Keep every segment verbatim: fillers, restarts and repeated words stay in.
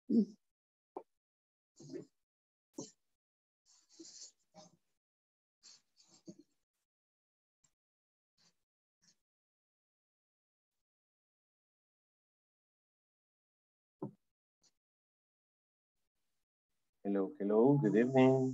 Hello, hello, good evening.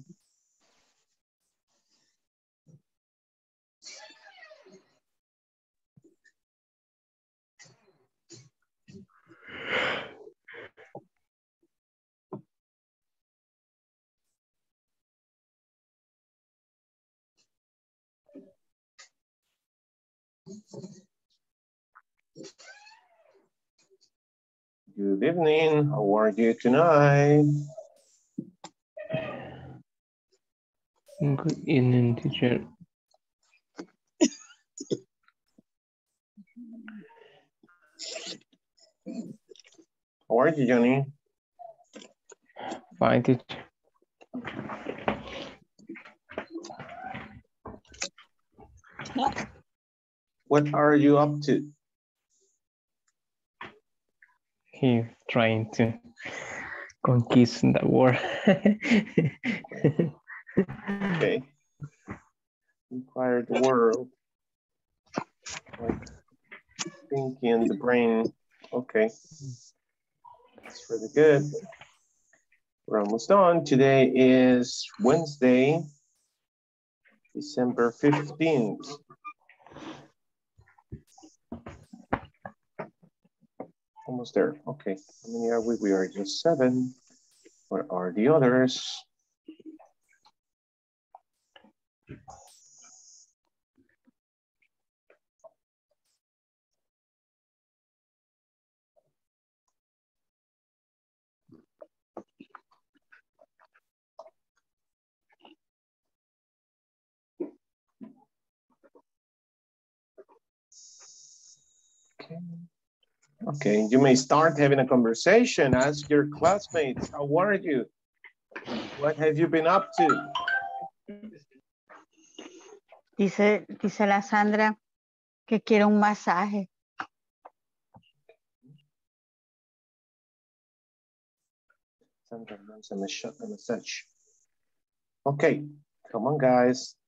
Good evening, how are you tonight? Good evening, teacher. How are you, Johnny? Fine, teacher. What are you up to? He's trying to conquist the world. Okay. Inquire the world. Like thinking the brain. Okay. That's really good. We're almost done. Today is Wednesday, December fifteenth. Almost there. Okay. How many are we? We are just seven. What are the others? Okay. Okay, you may start having a conversation. Ask your classmates, how are you? What have you been up to? Dice, dice la Sandra que quiere un masaje. Sandra wants a massage. Okay, come on, guys.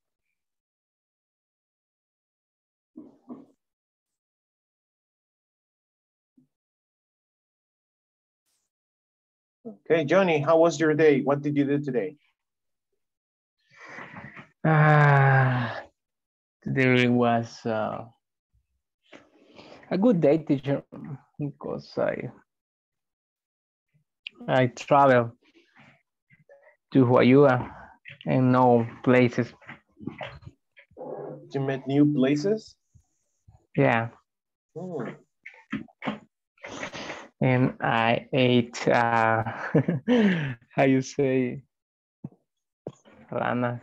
Okay, Johnny, how was your day? What did you do today? Ah, today was uh, a good day, teacher, because I I traveled to Huayua and know places. You met new places? Yeah. Hmm. And I ate, uh, how you say, rana,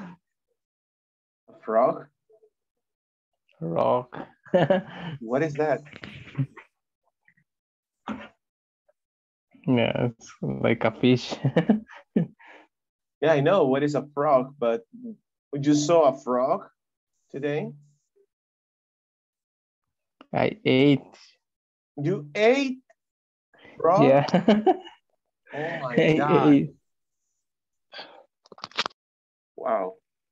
A frog? rock. What is that? Yeah, it's like a fish. Yeah, I know what is a frog, but you saw a frog today? I ate. You ate frog? Yeah. Oh my I God. ate. Wow.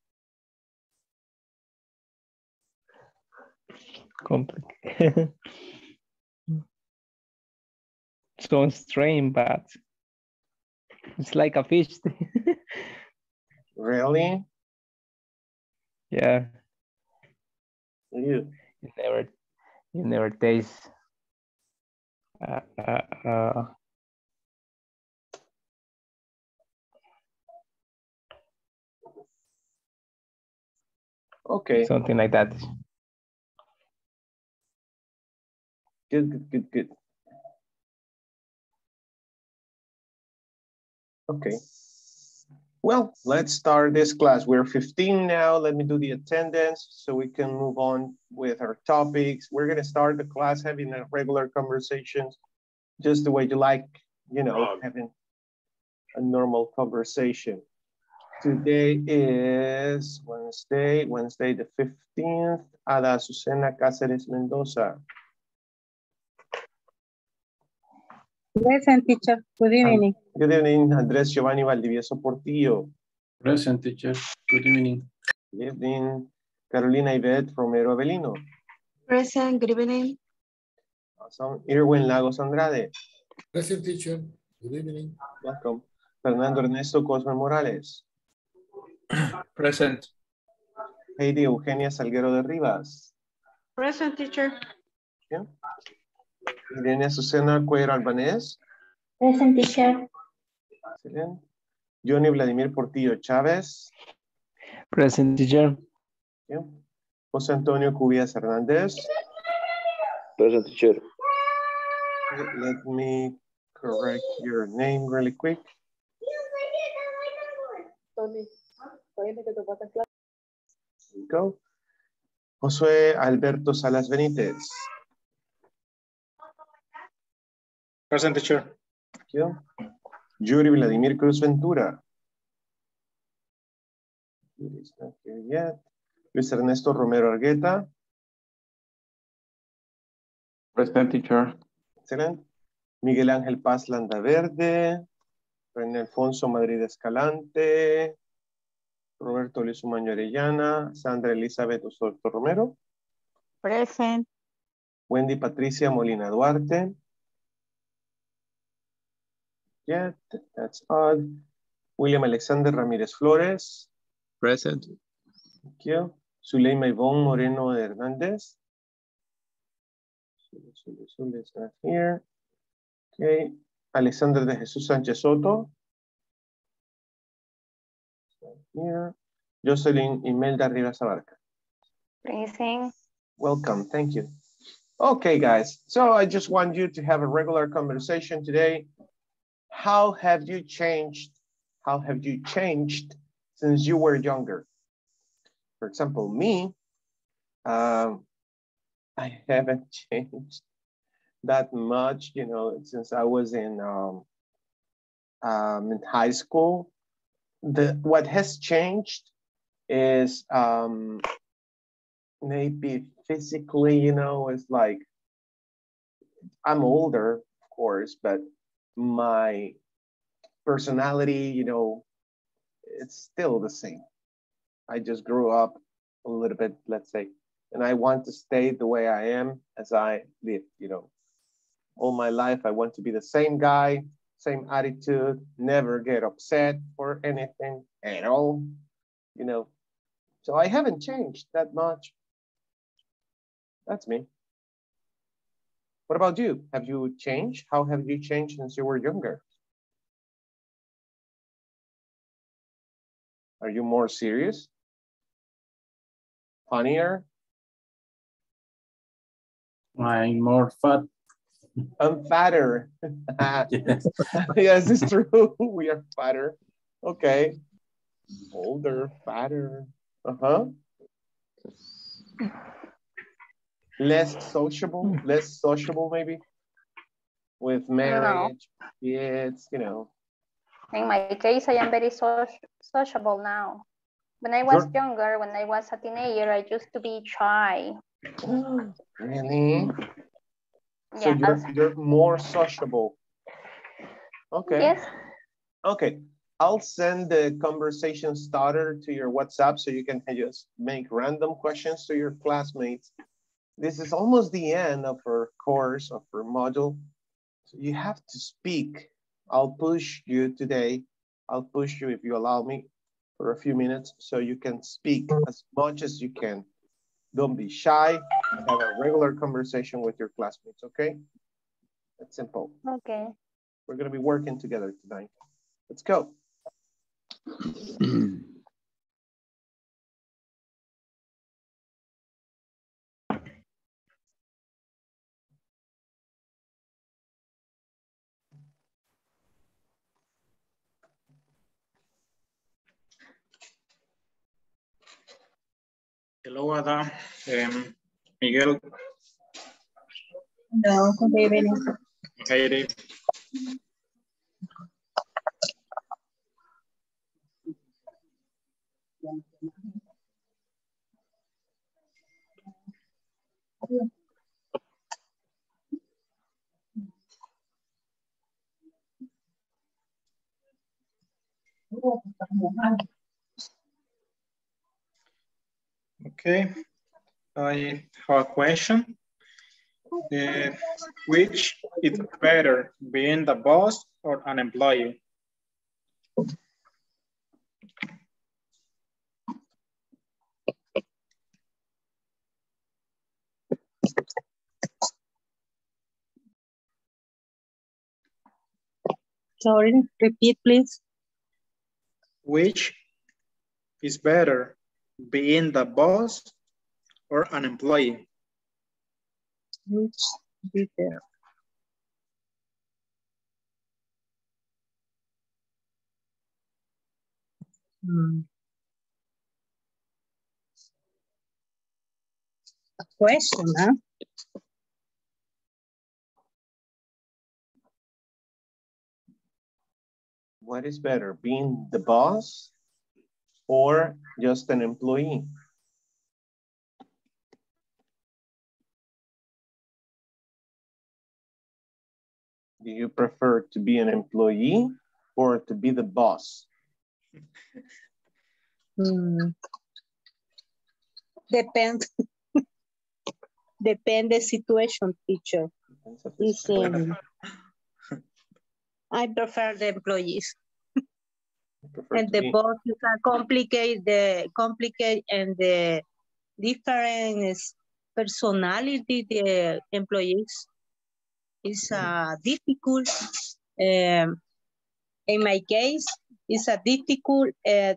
Complicated. So strange, but it's like a fish. Really? Yeah. You. You never, you never taste. Uh, uh, uh, Okay. something like that. Good, good, good, good. Okay. Well, let's start this class. We're fifteen now. Let me do the attendance so we can move on with our topics. We're going to start the class having a regular conversations, just the way you like, you know, having a normal conversation. Today is Wednesday, Wednesday the fifteenth. Ada Azucena Cáceres Mendoza. Present, teacher. Good evening. Good evening, Andrés Giovanni Valdivieso Portillo. Present, teacher. Good evening. Good evening, Carolina Ivette Romero Avelino. Present, good evening. Awesome. Irwin Lagos Andrade. Present, teacher. Good evening. Welcome. Fernando Ernesto Cosme Morales. Present. Heidi Eugenia Salguero de Rivas. Present, teacher. Yeah. Irene Azucena Cuellar Albanés. Present, teacher. Excelente. Johnny Vladimir Portillo Chávez. Present, teacher. Yeah. José Antonio Cubillas Hernández. Present, teacher. Okay, let me correct your name really quick. There you go. Josué Alberto Salas Benítez. Present, teacher. Thank you. Yuri Vladimir Cruz Ventura. Yuri's not here yet. Luis Ernesto Romero Argueta. Present, teacher. Excelente. Miguel Ángel Paz Landaverde. René Alfonso Madrid Escalante. Roberto Luis Umaño Orellana. Sandra Elizabeth Osorto Romero. Present. Wendy Patricia Molina Duarte. Yet, that's odd. William Alexander Ramírez Flores. Present. Thank you. Zuleima Ivonne Moreno Hernández. Zule, Zule, Zule is not here. Okay. Alexander de Jesús Sánchez Soto. Not here. Jocelyn Imelda Rivas Abarca. Present. Welcome. Thank you. Okay, guys. So I just want you to have a regular conversation today. How have you changed? How have you changed since you were younger? For example, me, um, I haven't changed that much, you know, since I was in um, um, in high school. The what has changed is um, maybe physically, you know, it's like I'm older, of course, but my personality, you know, it's still the same. I just grew up a little bit, let's say, and I want to stay the way I am as I live, you know. All my life, I want to be the same guy, same attitude, never get upset for anything at all, you know. So I haven't changed that much. That's me. What about you? Have you changed? How have you changed since you were younger? Are you more serious? Funnier? I'm more fat. I'm fatter. Yes. Yes, it's true. We are fatter. Okay. Older, fatter. Uh-huh. Less sociable, less sociable maybe. With marriage, kids, you know. In my case, I am very so sociable now. When I was You're- younger, when I was a teenager, I used to be shy. Really? So Yes. you're, you're more sociable. Okay. Yes. Okay. I'll send the conversation starter to your WhatsApp so you can just make random questions to your classmates. This is almost the end of our course, of our module. So you have to speak. I'll push you today. I'll push you if you allow me for a few minutes so you can speak as much as you can. Don't be shy. Have a regular conversation with your classmates, okay? That's simple. Okay. We're going to be working together tonight. Let's go. Hello, Ada. Um, Miguel. No, good evening. Heidi. Okay, I have a question. Uh, which is better, being the boss or an employee? Sorry, repeat, please. Which is better, being the boss or an employee? Which be there? Hmm. A question, huh? What is better, being the boss or just an employee? Do you prefer to be an employee or to be the boss? Hmm. Depends. Depend the situation, teacher. Is um, I prefer the employees. Prefer And to the be- boss is a complicate the complicate and the different personality the employees is uh, difficult. Um, in my case, it's a difficult uh,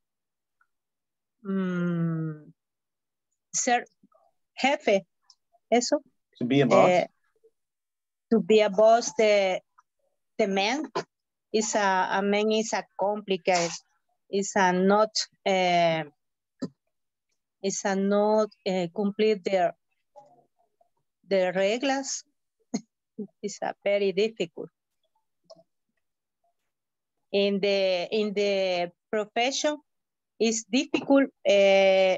um, ser jefe. Eso. To be a boss? Uh, to be a boss, the the man is a, a man is a complicated. Is a not uh, is a not uh, complete the the reglas. It's a very difficult. In the in the profession, it's difficult. Uh,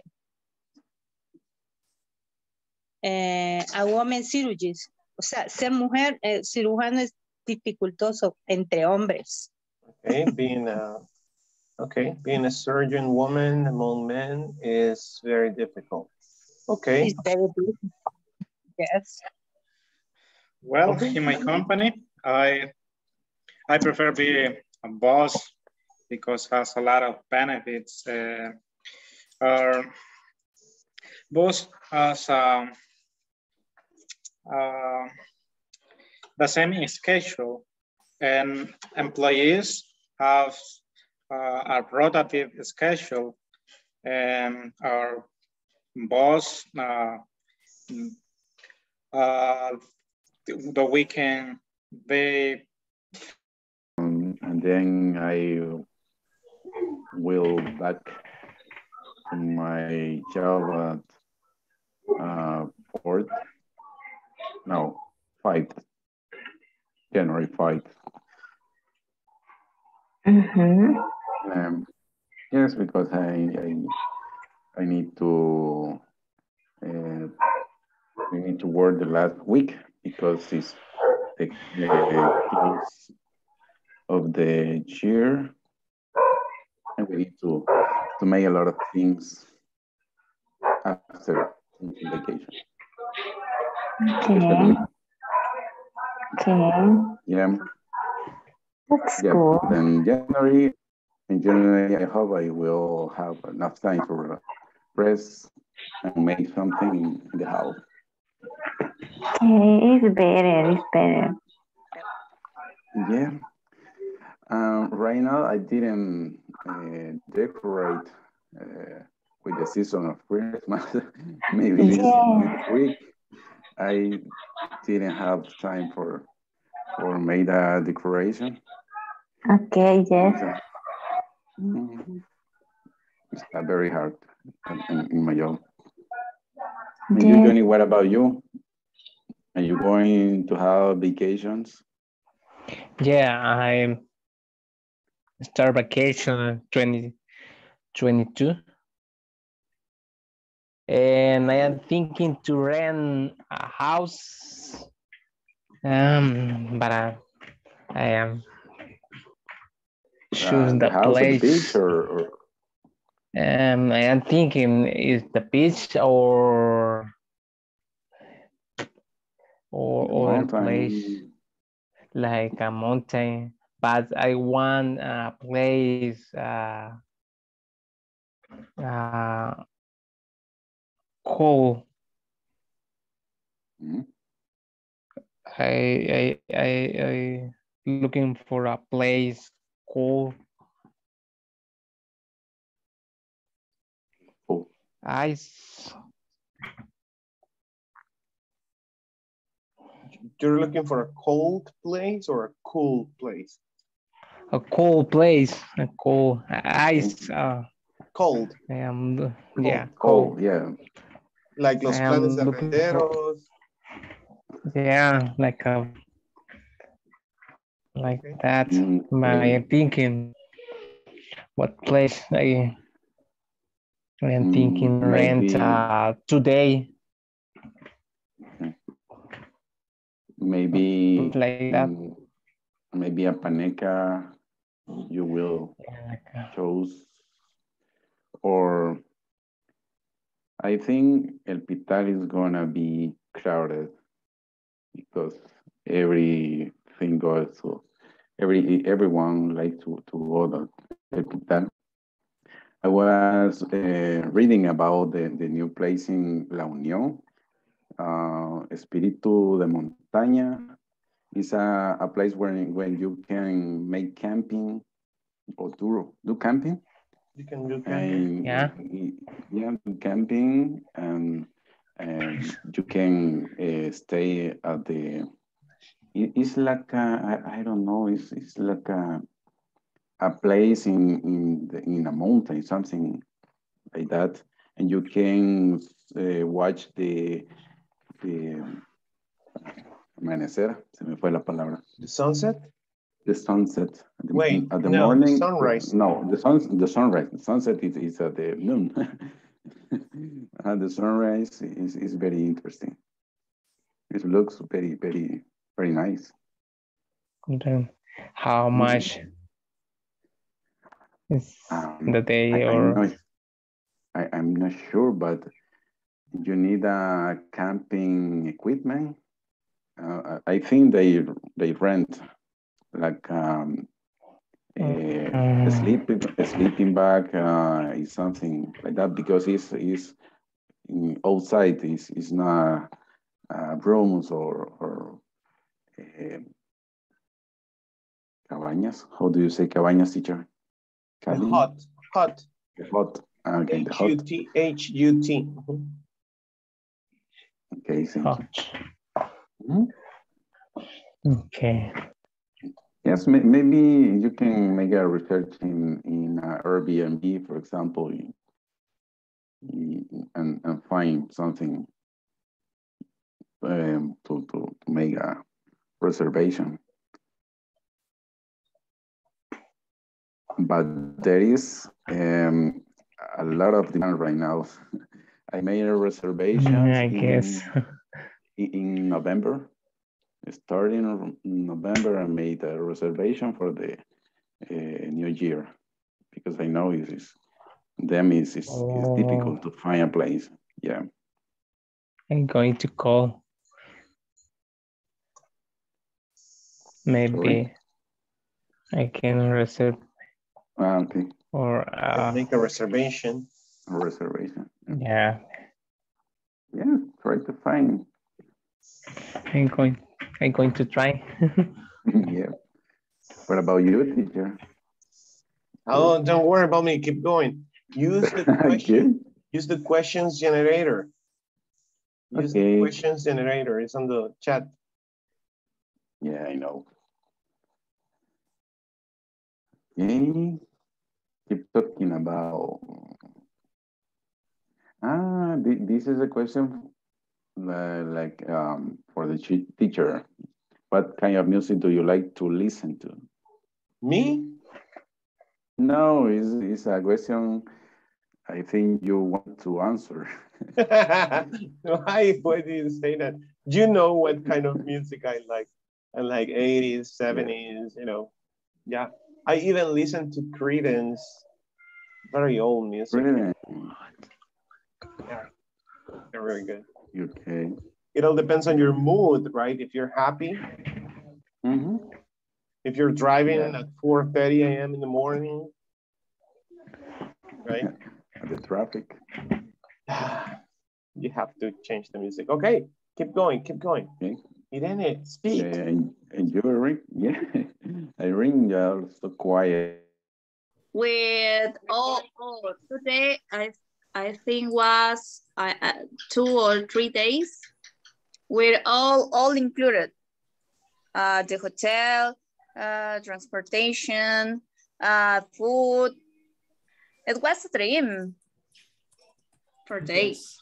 uh, a woman cirurgist, o sea, ser mujer eh, cirujano es dificultoso entre hombres. Okay, being a okay, being a surgeon woman among men is very difficult. Okay. It's very difficult. Yes. Well, Okay. in my company, I I prefer be a boss because it has a lot of benefits. Uh, our boss has um, uh, the same schedule, and employees have uh, a rotative schedule, and our boss uh, uh, the weekend they Um, and then I will back to my job at uh, fourth, no, fifth, January fifth. Mm-hmm. Um, yes, because I, I I need to uh, we need to work the last week because it's the, the close of the year, and we need to to make a lot of things after vacation. Okay. Okay. Yeah. That's Yeah. cool. Then January, in January, I hope I will have enough time to rest and make something in the house. Okay, it's better, it's better. Yeah. Um, right now, I didn't uh, decorate uh, with the season of Christmas. Maybe this, Yeah. this week, I didn't have time for for make a decoration. Okay, yes. Mm-hmm. It's uh, very hard in, in my job. And you, Yes. Johnny, what about you? Are you going to have vacations? Yeah, I start vacation twenty twenty-two. And I am thinking to rent a house. Um, but uh, I am choose Uh, the the house or the place. beach or, or Um, I am thinking is the beach or or the other mountain. place like a mountain, but I want a place uh, uh, cool. Mhm. I I I I looking for a place cool. Cool. Ice. You're looking for a cold place or a cool place? A cool place. A cool ice. Uh, Cold. I am Cold. yeah Cold, cold. yeah. Like Los I Planes am de looking for Renderos. yeah like a like Okay. that. Mm, My okay. thinking what place I I am Mm, thinking rent maybe, uh today maybe, like that. mm, maybe a Paneca you will Yeah, like, uh, choose, or I think El Pital is gonna be crowded because everything goes to every everyone like to to go to El Pital. I was uh, reading about the, the new place in La Unión, uh, Espíritu de Montaña. It's a, a place where when you can make camping or do, do camping. You can do And camping. yeah. yeah, do camping, and and you can uh, stay at the. it- It's like a, I, I don't know. It's it's like a a place in in the, in a mountain, something like that, and you can uh, watch the the amanecer. Se me fue la palabra. The sunset? The sunset at the, Wait, at the no, the morning. sunrise. No, the sun the sunrise. The sunset is, is at the noon. And the sunrise is, is very interesting. It looks very very very nice. Then how much is Um, the day I, I'm or not I, I'm not sure, but you need a camping equipment. Uh, I I think they they rent like um, a, a um, sleeping a sleeping bag uh, is something like that because it's is outside is is not uh, rooms or or uh, cabañas. How do you say cabañas, teacher? The Cabin? hut. Hut. The hut. Okay, the H U hut. T. H U T. Okay, thank hot. you. Mhm. Okay. Yes, may, maybe you can make a research in in uh, Airbnb, for example, in, in, and and find something um, to, to to make a reservation. But there is um, a lot of demand right now. I made a reservations I guess. in in November. Starting in November, I made a reservation for the uh, new year because I know it is them is is, is Oh, difficult to find a place. Yeah. I'm going to call. Maybe Sorry. I can reserve Ah, okay. or uh, Make a reservation. A reservation. yeah. Yeah. Try to find. I'm going. I'm going to try. Yeah. What about you, teacher? Oh, don't worry about me. Keep going. Use the question. Use the questions generator. Use Okay. the questions generator. It's on the chat. Yeah, I know. Okay. Keep talking about. Ah, th this is a question uh, like um, for the teacher. What kind of music do you like to listen to? Me? No, it's, it's a question I think you want to answer. Why, why do you say that? You know what kind of music I like. I like eighties, seventies, yeah. You know. Yeah. I even listen to Creedence, very old music. Really? Yeah, they're very good. Okay. It all depends on your mood, right? If you're happy, Mm-hmm. if you're driving Yeah. at four thirty a m in the morning, right? The traffic. You have to change the music. Okay, keep going, keep going. Okay. Irene, speak. Uh, and, and you ring? Yeah. I ring uh, so quiet. With all, all today, I I think was uh, uh, two or three days. With all all included, uh, the hotel, uh, transportation, uh, food. It was a dream for days.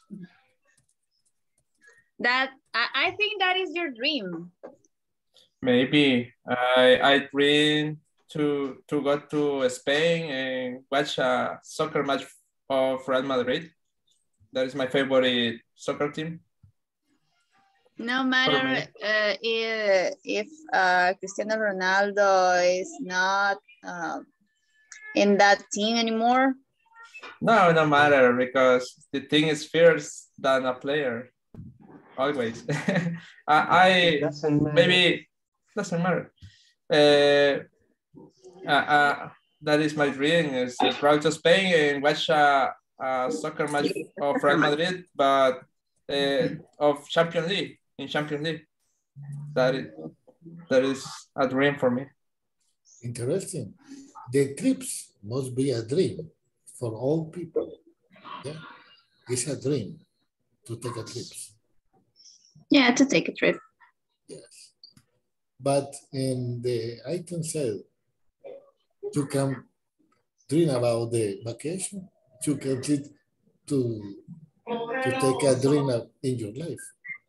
That I, I think that is your dream. Maybe I I dream to to go to Spain and watch a soccer match of Real Madrid. That is my favorite soccer team. No matter uh, if, if uh, Cristiano Ronaldo is not uh, in that team anymore. No, no matter, because the thing is fierce than a player. Always. I, I Doesn't matter. maybe doesn't matter. Uh, uh, uh, that is my dream: is to travel to Spain and watch a, a soccer match of Real Madrid, but uh, of Champions League in Champions League. That is that is a dream for me. Interesting. The trips must be a dream for all people. Yeah, it's a dream to take a trip. Yeah, to take a trip. Yes. But in the item said, you can dream about the vacation, you can to, to, to take a dream in your life.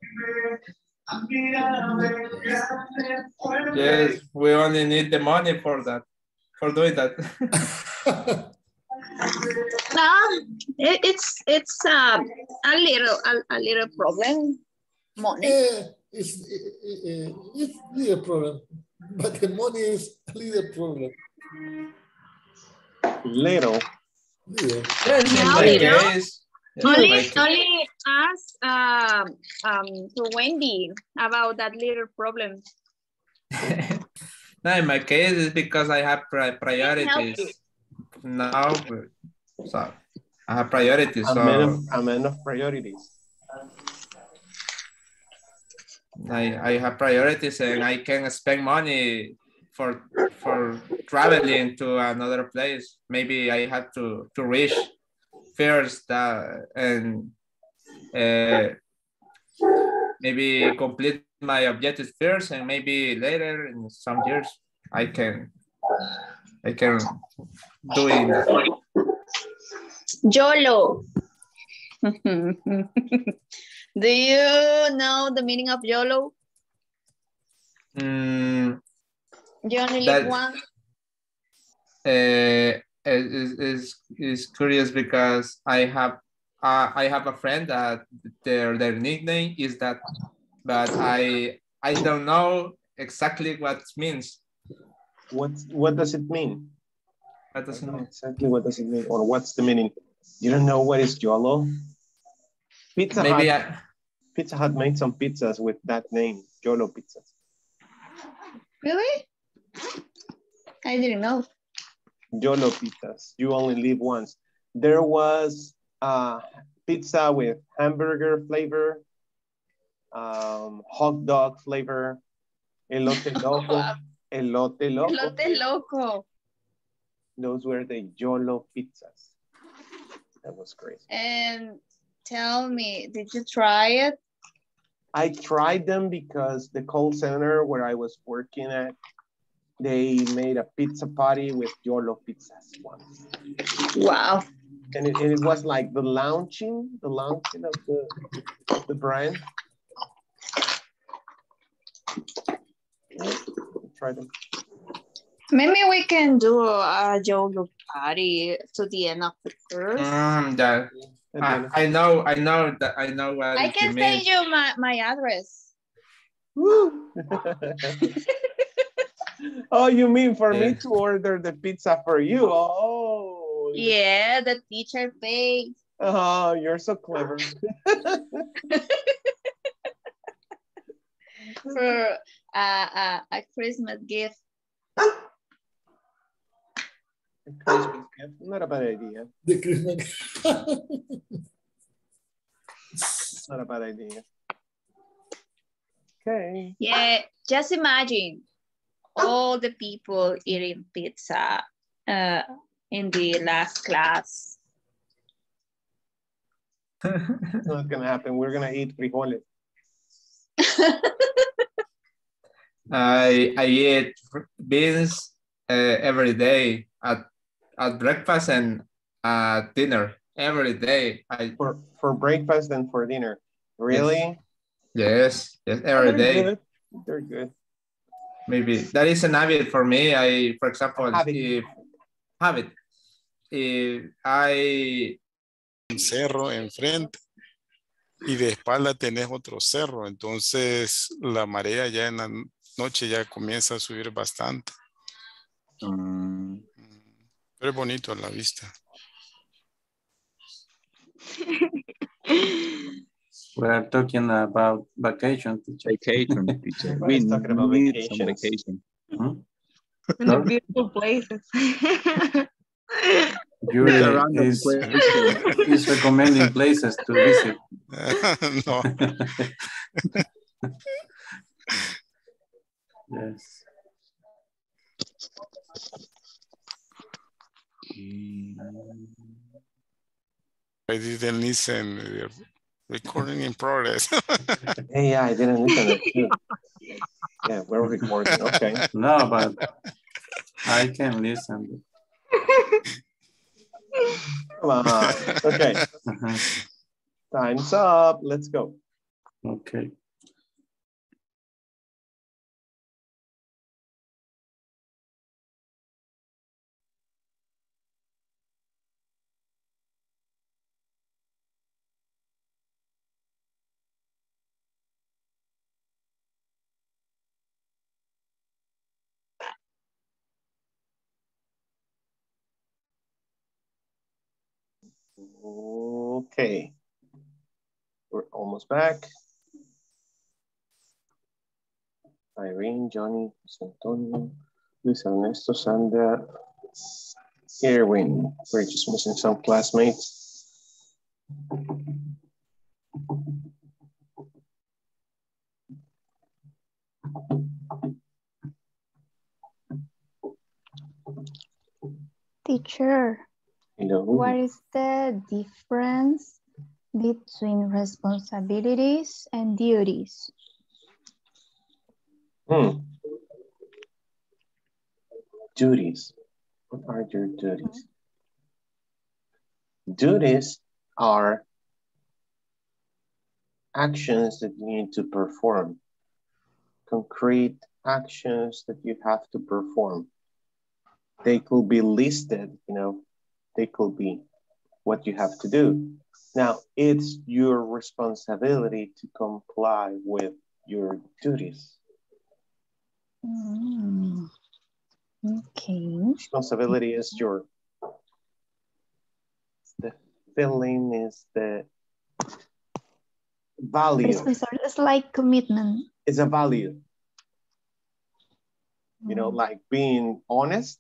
Yes, we only need the money for that, for doing that. No, it, it's it's uh, a little a, a little problem. Money. Yeah, it's, it, it's a little problem, but the money is a little problem. Little. Little. Yes, in No, my little. case, yes, in Only my case. only ask um um to Wendy about that little problem. No, in my case, it's because I have pri- Help priorities. you. No, so I have priorities. A man So of, a man of priorities. I, I have priorities, and I can spend money for for traveling to another place. Maybe I have to to reach first that and uh, maybe complete my objectives first, and maybe later in some years I can I can do it. YOLO. Do you know the meaning of YOLO? Mm, You only that live once. uh, is, is is curious because I have uh, I have a friend that their their nickname is that, but I I don't know exactly what it means. What what does it mean? What does it mean? Exactly what does it mean, or what's the meaning? You don't know what is YOLO? Pizza Maybe Hut. I, Pizza Hut made some pizzas with that name, YOLO pizzas. Really? I didn't know. YOLO pizzas. You only live once. There was uh, pizza with hamburger flavor, um, hot dog flavor, elote loco, elote loco. Elote loco. Those were the YOLO pizzas. That was crazy. And tell me, did you try it? I tried them because the call center where I was working at, they made a pizza party with YOLO pizzas once. Wow. And it, and it was like the launching, the launching of the, of the brand. Try them. Maybe we can do a YOLO party to the end of the course. mm, that, I, I know I know that I know what I it can means. send you my, my address. Woo! Oh, you mean for me Yeah. to order the pizza for you? Oh. Yeah, the teacher pays. Oh, you're so clever. For uh, uh, a Christmas gift. A Christmas gift, not a bad idea. The Christmas. Not a bad idea. Okay. Yeah, just imagine all the people eating pizza uh, in the last class. It's not gonna happen. We're gonna eat frijoles. I I eat beans uh, every day at at breakfast and at dinner every day. I For for breakfast and for dinner. Really? yes yes Oh, every they're day. good. They're good. Maybe that is an habit for me. I, for example, Habit. if habit, if I Un cerro enfrente y de espalda tenés otro cerro, entonces la marea ya en la noche ya comienza a subir bastante. Mm, Pero es bonito a la vista. We are talking about vacation, teacher. Vacation, teacher. We Everybody's talking about need some vacations. vacation. Hmm? In the beautiful places. Yuri It's a random is, question. is recommending places to visit. No. Yes. I didn't listen. uh, Recording in progress. Hey, yeah, I didn't listen to it too. Yeah, we're recording. Okay. No, but I can listen. Come on. Okay. Uh-huh. Time's up. Let's go. Okay. Okay. We're almost back. Irene, Johnny, Luis Antonio, Luis Ernesto, Sandra, Erwin. We're just missing some classmates. Teacher, Hello. what is the difference between responsibilities and duties? Hmm. Duties. What are your duties? Duties are actions that you need to perform. Concrete actions that you have to perform. They could be listed, you know, they could be what you have to do. Now, it's your responsibility to comply with your duties. Mm. Okay. Responsibility is your, the feeling is the value. Responsibility is like commitment. It's a value. You know, like being honest,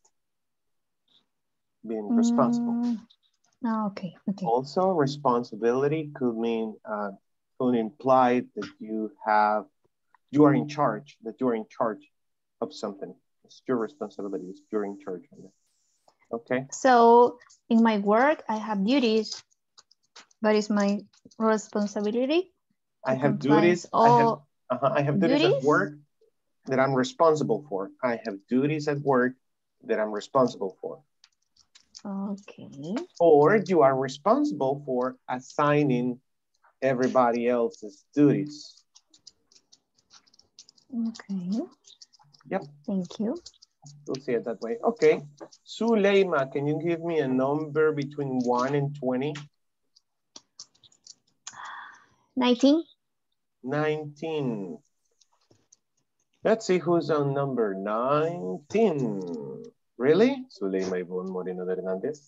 being responsible. Mm. Oh, okay, okay. Also, responsibility could mean, uh, could imply that you have, you are in charge, that you are in charge of something. It's your responsibility, it's you're in charge of it. Okay. So in my work, I have duties, but it's my responsibility. I have comply duties, I have, all uh-huh, I have duties, duties? at work that I'm responsible for. I have duties at work that I'm responsible for. Okay. Or you are responsible for assigning everybody else's duties. Okay. Yep. Thank you. We'll see it that way. Okay. Suleima, can you give me a number between one and twenty? nineteen. nineteen. Let's see who's on number nineteen. Really? Zuleima Ivonne Moreno de Hernandez.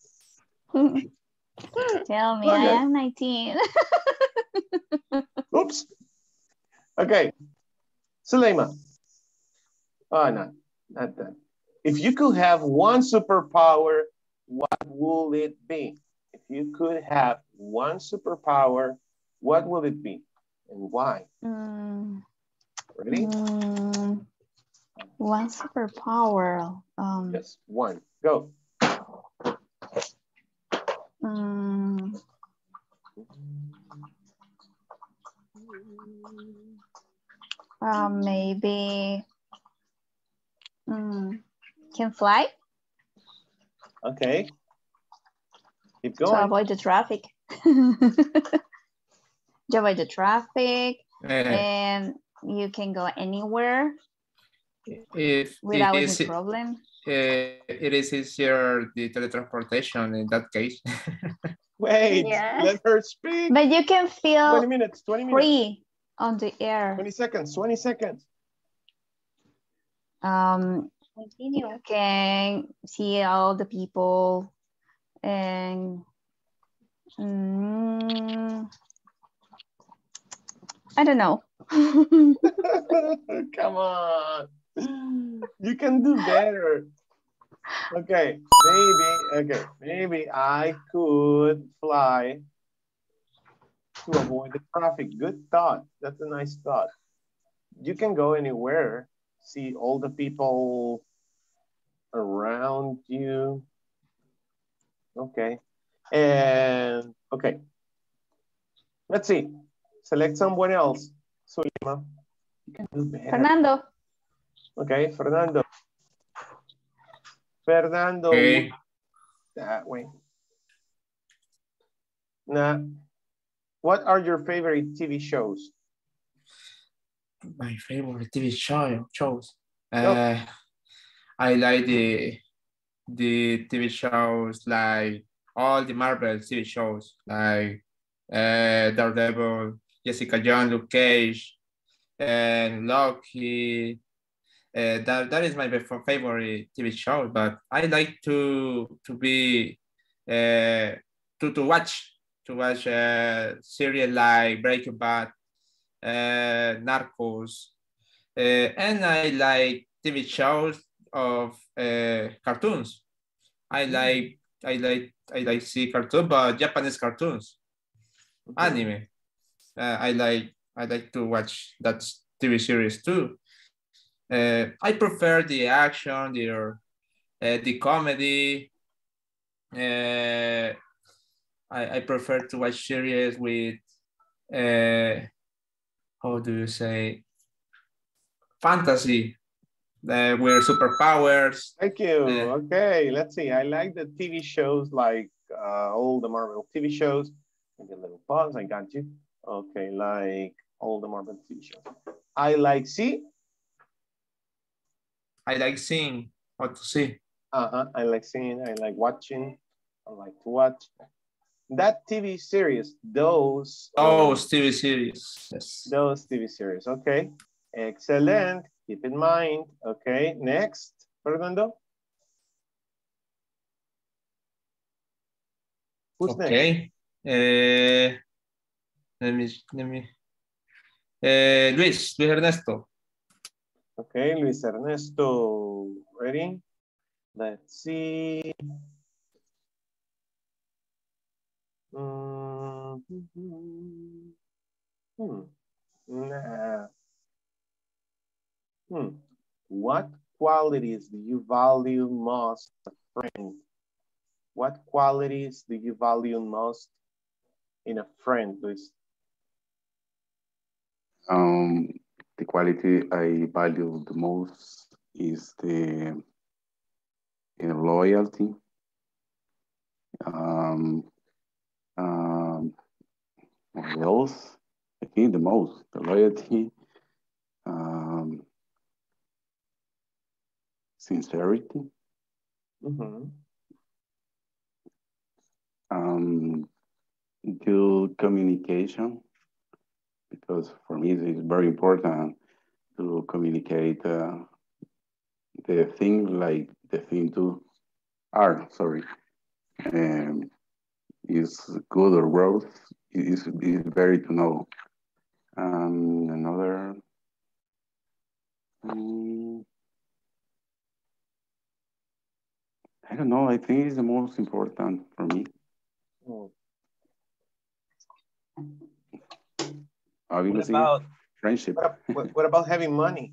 Tell me, Okay. I am nineteen. Oops. Okay. Zuleima. Oh, no, not that. If you could have one superpower, what will it be? If you could have one superpower, what will it be and why? Mm, Ready? mm, one superpower. Um, Yes, one. Go. mm, uh, maybe mm, can fly Okay. Keep to going. avoid the traffic. To avoid the traffic, Uh, and you can go anywhere if without it any is, uh, problem. it is easier the teletransportation in that case. Wait, Yeah. let her speak. But you can feel twenty minutes, twenty minutes. free on the air. twenty seconds, twenty seconds. Um, Continue. you can see all the people and mm, I don't know. Come on. You can do better. Okay, maybe, okay, maybe I could fly to avoid the traffic. Good thought. That's a nice thought. You can go anywhere, see all the people around you. Okay. And okay. Let's see. Select someone else. Zulema. You can do better. Fernando. Okay, Fernando. Fernando. Okay. That way. Now, what are your favorite T V shows? My favorite T V show shows. Go. Uh, I like the the T V shows like all the Marvel T V shows like uh, Daredevil, Jessica Jones, Luke Cage, and Loki. Uh, that that is my fa- favorite T V show. But I like to to be uh, to to watch to watch a series like Breaking Bad, uh, Narcos, uh, and I like T V shows of uh, cartoons. I like I like I like see cartoon, but Japanese cartoons, anime. Uh, I like I like to watch that T V series too. Uh, I prefer the action, the uh, the comedy. Uh, I I prefer to watch series with uh, how do you say fantasy, uh, with superpowers. Thank you. Uh, Okay, let's see. I like the T V shows like uh, all the Marvel T V shows. Maybe a little pause. I got you. Okay, like all the Marvel T V shows. I like see. I like seeing what to see. Uh-huh. I like seeing. I like watching. I like to watch. That T V series, those. Those um, T V series. Yes. Those T V series. Okay. Excellent. Keep in mind. Okay. Next, Fernando. Who's Okay. Uh, let me let me. Uh, Luis, Luis Ernesto. Okay, Luis Ernesto, ready? Let's see. Mm -hmm. Hmm. Nah. Hmm. What qualities do you value most in a friend? What qualities do you value most in a friend, Luis? Um, the quality I value the most is the you know, loyalty. Um, um, what else? I think the most, the loyalty, um, sincerity, Mm-hmm. um, good communication, because for me it's very important to communicate uh, the thing like the thing to are, sorry, um, is good or growth is, is very to know. Um, another, um, I don't know, I think it's the most important for me. Oh. Obviously, what about friendship. What, what, what about having money?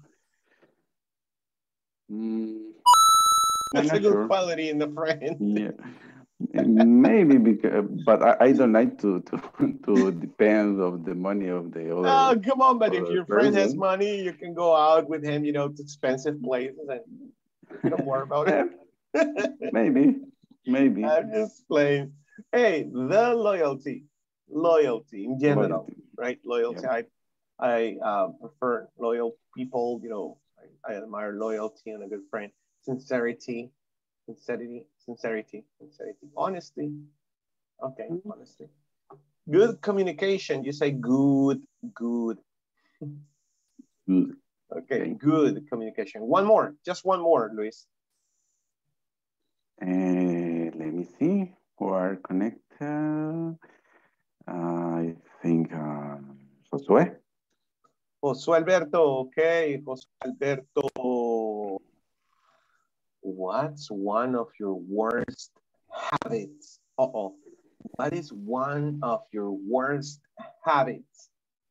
Mm, That's I'm a not good sure. quality in the friend. Yeah, maybe because, but I, I don't like to to to depend of the money of the Oh, other come on, but if other your friend has person. money, you can go out with him, you know, to expensive places and don't worry about it. Maybe, maybe I'm just playing. Hey, the loyalty, loyalty in general, loyalty. right? Loyalty. Yeah. I, I uh, prefer loyal people. You know, I, I admire loyalty and a good friend. Sincerity, sincerity, sincerity, sincerity, honesty. Okay, honesty. Good communication. You say good, good. Good. Okay, Okay. good communication. One more, just one more, Luis. And let me see who are connected. I think uh, Josué. Josué Alberto, okay. Josué Alberto, what's one of your worst habits? Uh-oh. What is one of your worst habits?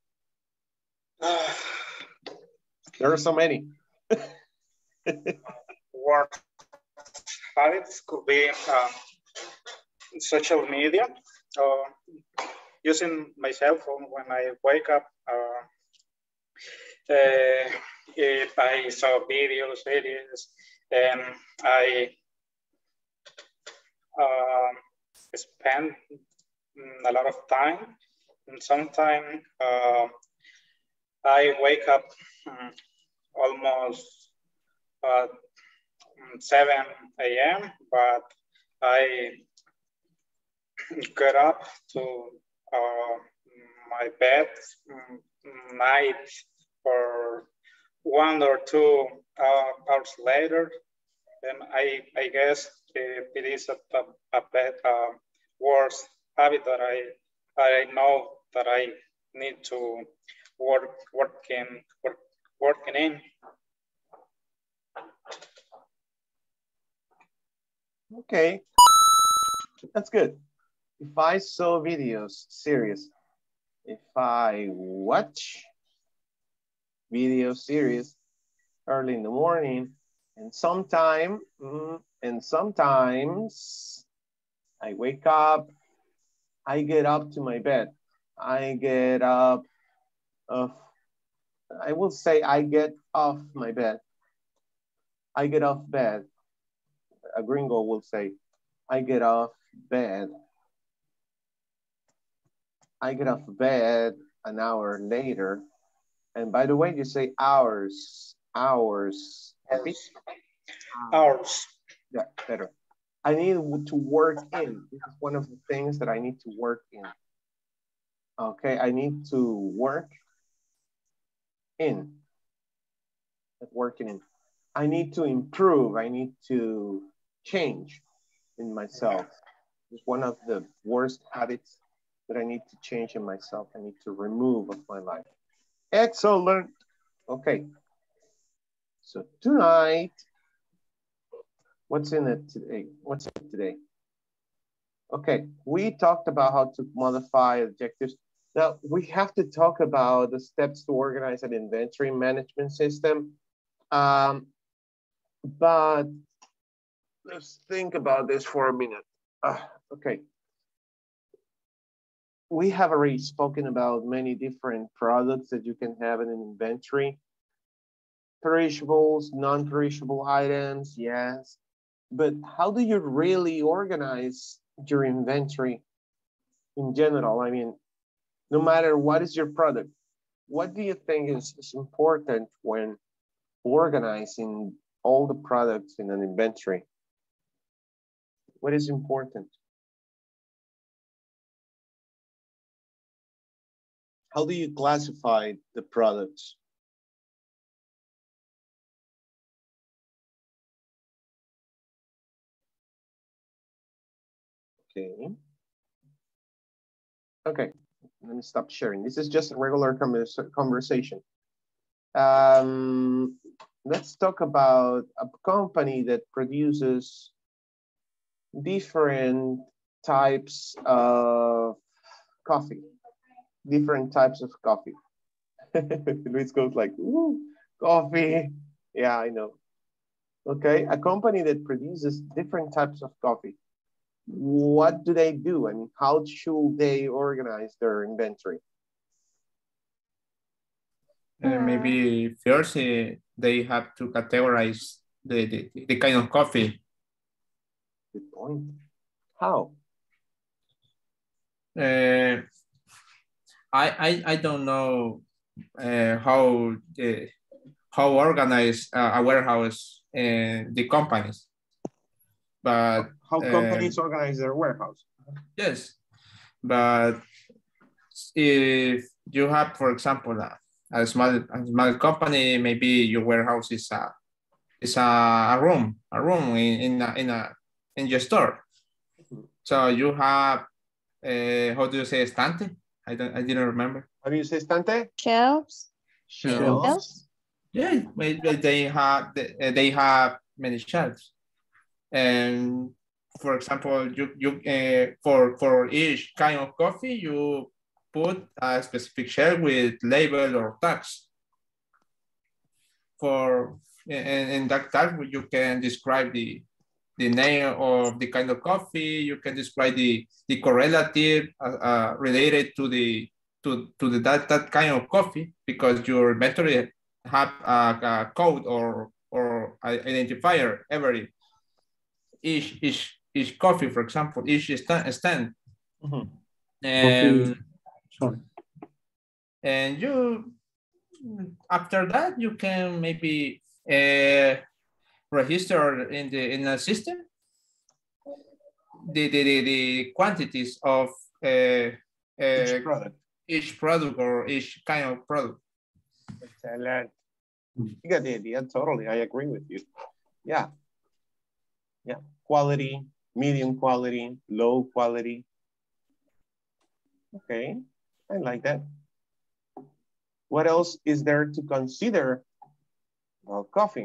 There are so many. Work habits could be um, social media or using my cell phone when I wake up. Uh, uh, if I saw videos, videos, and I um, spend a lot of time. And sometimes uh, I wake up um, almost uh, seven A M, but I get up to uh, my bed night for one or two uh, hours later, and I I guess it, it is a, a, a bad uh, worse habit that I I know that I need to work working work, working in. Okay, that's good. If I saw videos, serious, if I watch video series early in the morning, and sometime, mm, and sometimes I wake up, I get up to my bed. I get up of, I will say I get off my bed. I get off bed. A gringo will say, I get off bed. I get off bed an hour later. And by the way, you say hours, hours. Repeat. Hours. Yeah, better. I need to work in. This is one of the things that I need to work in. Okay, I need to work in. Working in. I need to improve. I need to change in myself. It's one of the worst habits that I need to change in myself. I need to remove of my life. Excellent. Okay. So tonight, what's in it today? What's in it today? Okay, we talked about how to modify objectives. Now we have to talk about the steps to organize an inventory management system. Um, but let's think about this for a minute. Uh, okay. We have already spoken about many different products that you can have in an inventory. Perishables, non-perishable items, yes. But how do you really organize your inventory in general? I mean, no matter what is your product, what do you think is, is important when organizing all the products in an inventory? What is important? How do you classify the products? Okay. Okay, let me stop sharing. This is just a regular convers conversation. Um, let's talk about a company that produces different types of coffee. Different types of coffee. Luis goes like, ooh, coffee. Yeah, I know. Okay, a company that produces different types of coffee. What do they do and how should they organize their inventory? Uh, maybe first uh, they have to categorize the, the, the kind of coffee. Good point. How? Uh, I, I I don't know uh, how the, how organized uh, a warehouse and the companies, but how uh, companies organize their warehouse? Yes, but if you have, for example, a, a small a small company, maybe your warehouse is a is a, a room a room in in a, in a in your store. So you have uh, how do you say estante? I don't I didn't remember. How do you say estante? Shelves. Shelves. Shelves. Yeah, maybe they have they, they have many shelves, and for example, you you uh, for for each kind of coffee you put a specific shelf with label or tags. For and in that tag you can describe the the name of the kind of coffee. You can describe the the correlative uh, uh, related to the to to the that that kind of coffee, because your inventory have a, a code or or identifier every each each each coffee, for example, each stand, stand. Mm-hmm. and Coffee. Sorry. and you after that you can maybe uh, register in the in the system the the, the, the quantities of uh, uh, each product each product or each kind of product. Excellent. You got the idea. Totally, I agree with you. Yeah, yeah. Quality, medium quality, low quality. Okay, I like that. What else is there to consider about coffee?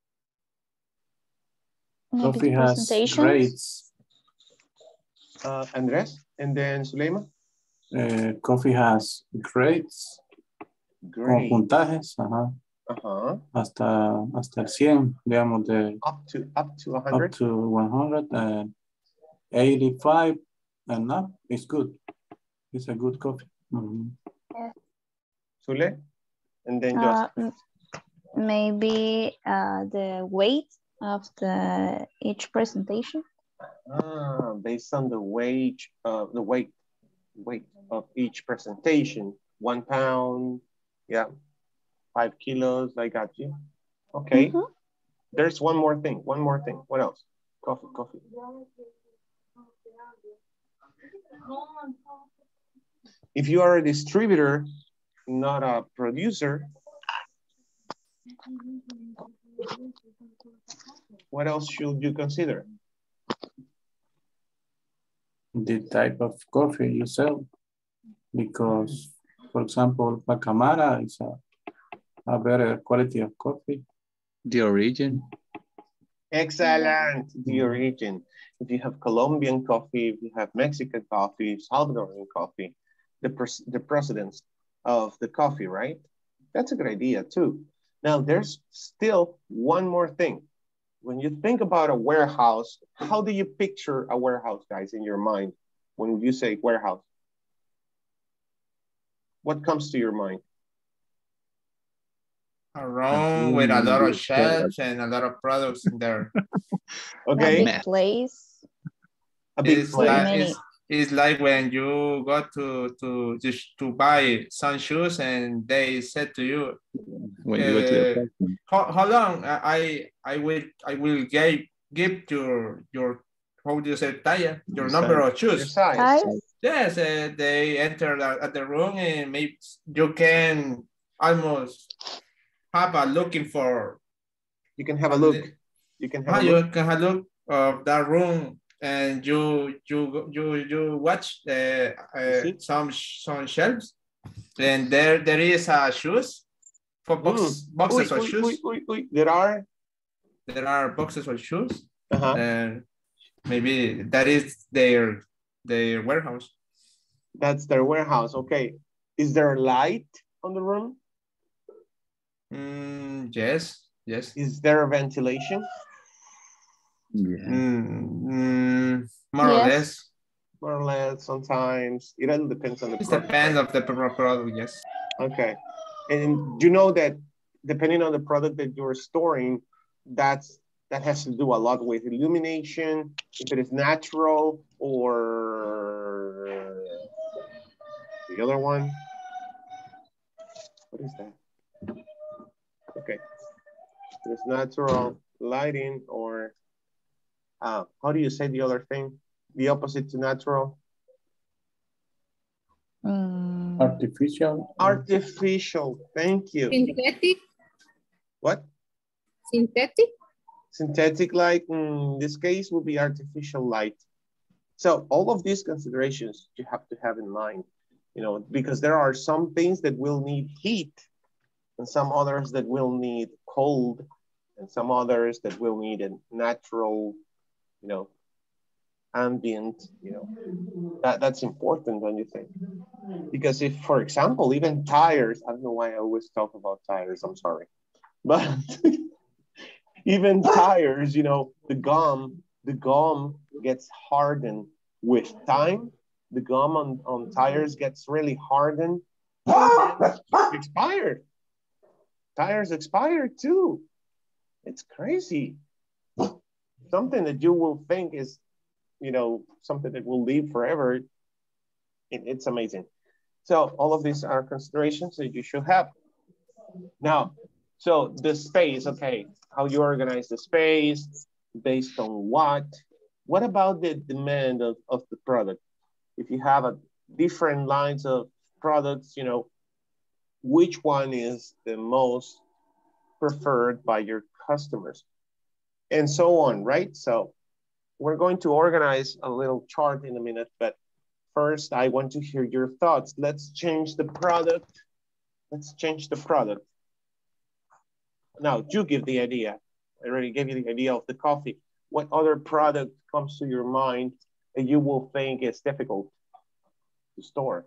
Coffee has grades. Uh, Andres, and then Zulema? Uh, coffee has grades. Grades. Con puntajes, ajá. Uh-huh. Hasta, hasta el cien, digamos, de... Up to, up to one hundred? Up to one hundred, and eighty-five and up is good. It's a good coffee. Mm-hmm. Yeah. Zule? And then Uh, just maybe uh, the weight of the each presentation. ah, based on the weight of the weight weight of each presentation, one pound, yeah, five kilos. I got you. Okay. Mm-hmm. There's one more thing. One more thing. What else? Coffee, coffee. If you are a distributor, not a producer, what else should you consider? The type of coffee you sell, because, for example, Pacamara is a, a better quality of coffee. The origin. Excellent, the origin. If you have Colombian coffee, if you have Mexican coffee, Salvadoran coffee, the, the precedence of the coffee, right? That's a good idea too. Now there's still one more thing. When you think about a warehouse, how do you picture a warehouse, guys, in your mind? When you say warehouse, what comes to your mind? A room with a lot of shelves and a lot of products in there. Okay. A big place. A big it's place. Like, it's, it's like when you go to to just to buy some shoes and they said to you, when you uh, go to the apartment. how, how long I I will I will give give your your how do you say talla, your, your number size. Of shoes. Your size. Yes, uh, they enter at the room and maybe you can almost have a looking for. You can have a look. You can have ah, a look. You can have a look of that room and you you you you watch uh, uh, some some shelves, and there there is a shoes for box, Mm. boxes Uy, of uy, shoes. uy, uy, uy. There are there are boxes of shoes, uh-huh. and maybe that is their their warehouse. That's their warehouse. Okay, is there light on the room? Mm, yes, yes. Is there ventilation? Yeah. Mm, more or Yes. less. More or less, sometimes. It all depends on the It product. depends of the pro- product, yes. Okay. And you know that depending on the product that you're storing, that's that has to do a lot with illumination, if it is natural or the other one. What is that? Okay. There's natural lighting or uh, how do you say the other thing? The opposite to natural? Mm. Artificial. Artificial, thank you. Synthetic. What? Synthetic. Synthetic light, in this case, will be artificial light. So all of these considerations you have to have in mind, you know, because there are some things that will need heat and some others that will need cold and some others that will need a natural, you know, ambient, you know, that, that's important, don't you think? Because if, for example, even tires, I don't know why I always talk about tires, I'm sorry. But even tires, you know, the gum, the gum gets hardened with time. The gum on, on tires gets really hardened. Expired. Tires expire too. It's crazy. Something that you will think is, you know, something that will live forever. It, it's amazing. So all of these are considerations that you should have. Now, so the space, okay, how you organize the space, based on what? What about the demand of, of the product? If you have a different lines of products, you know, which one is the most preferred by your customers? And so on, right? So we're going to organize a little chart in a minute, but first I want to hear your thoughts. Let's change the product. Let's change the product. Now, you give the idea. I already gave you the idea of the coffee. What other product comes to your mind that you will think is difficult to store?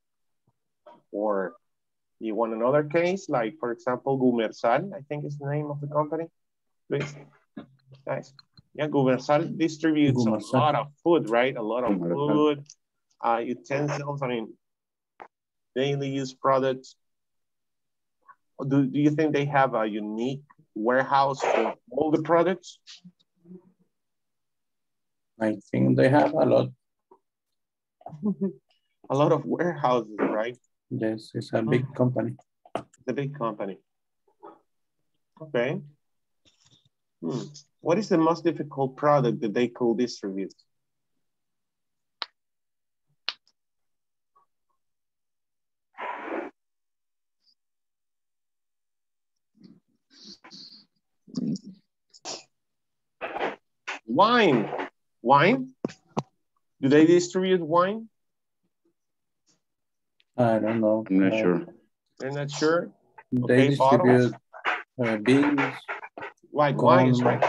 Or you want another case, like, for example, Gumersal, I think is the name of the company. Please. Nice. Yeah, Gumersal distributes Gumersal. a lot of food, right? A lot of food, uh, utensils, I mean, daily use products. Do, do you think they have a unique warehouse for all the products? I think they have a lot. A lot of warehouses, right? Yes, it's a big hmm. company. It's a big company. Okay. Hmm. What is the most difficult product that they could distribute? Wine. Wine? Do they distribute wine? I don't know. I'm not uh, sure. They're not sure? They Okay, distribute uh, beans. Like corn. wines, right?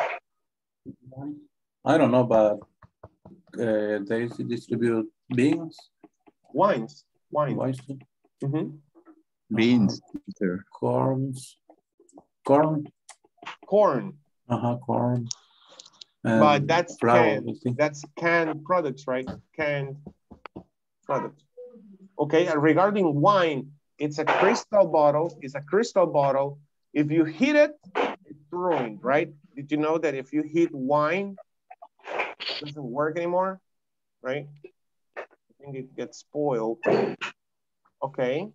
I don't know, but uh, they distribute beans. Wines. Wine. Wines. Mm-hmm. Beans. Uh, corns. Corn. Corn. Uh-huh, corn. Um, but that's flour, canned, that's canned products, right? Canned products. Okay, and regarding wine, it's a crystal bottle. It's a crystal bottle. If you heat it, it's ruined, right? Did you know that if you heat wine, it doesn't work anymore, right? I think it gets spoiled. Okay.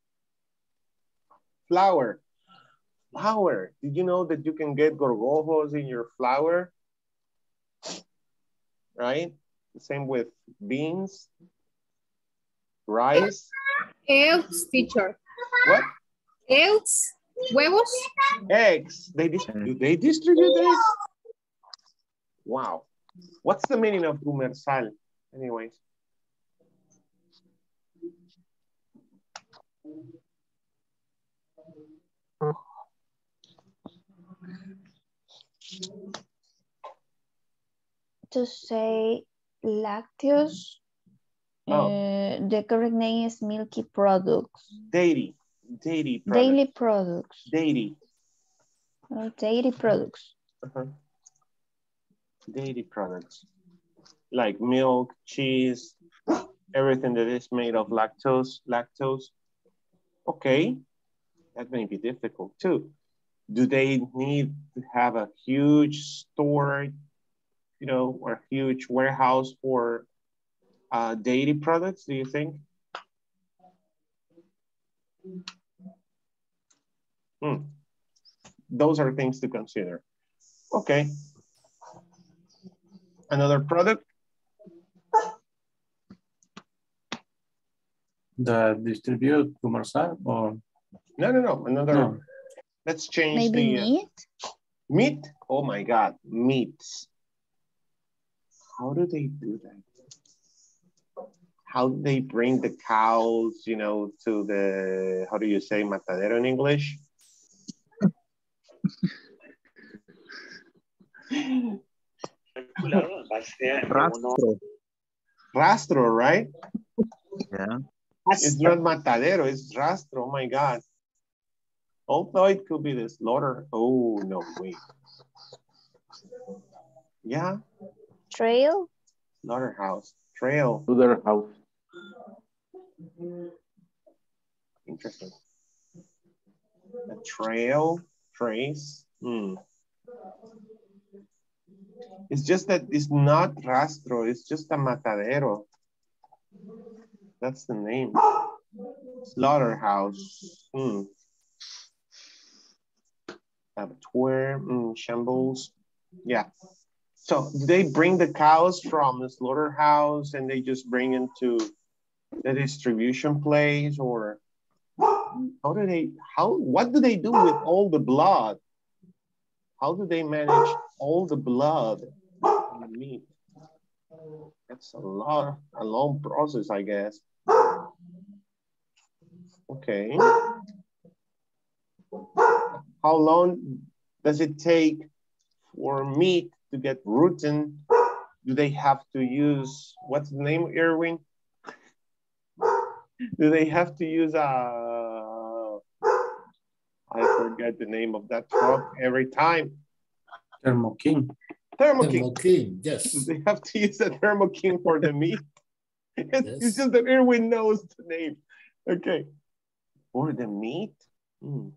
Flour. Flour. Did you know that you can get gorgojos in your flour? Right? The same with beans, rice. Eggs, teacher. What? Eggs, huevos. Eggs. They do they distribute eggs? Wow. What's the meaning of Umersal, anyways? To say lacteous, Oh. uh, the correct name is milky products. Dairy, dairy products. Daily products. Dairy. Uh, dairy products. Uh-huh. Dairy products. Like milk, cheese, everything that is made of lactose, lactose. Okay, that may be difficult too. Do they need to have a huge store, you know, or a huge warehouse for uh, dairy products, do you think? Hmm. Those are things to consider. Okay. Another product? The distribute commercial or? No, no, no, another. No. Let's change Maybe the. meat? Uh, meat? Oh my God, meats. How do they do that? How do they bring the cows, you know, to the, how do you say matadero in English? Rastro. Rastro, right? Yeah. It's not matadero, it's rastro. Oh my God. Although it could be the slaughter. Oh, no, wait. Yeah. Trail? Slaughterhouse. Trail. Slaughterhouse. Interesting. A trail, trace. Hmm. It's just that it's not rastro, it's just a matadero. That's the name. Slaughterhouse. Hmm. Abattoir, mm, shambles. Yeah. So do they bring the cows from the slaughterhouse and they just bring them to the distribution place, or how do they, how, what do they do with all the blood? How do they manage all the blood on the meat? That's a lot, a long process, I guess. Okay. How long does it take for meat to get rotten? Do they have to use, what's the name, Erwin? Do they have to use a, I forget the name of that truck every time. Thermo King. Thermo King. Thermo King, yes. Do they have to use a Thermo King for the meat? It's, Yes. it's just that Erwin knows the name. Okay. For the meat? Hmm.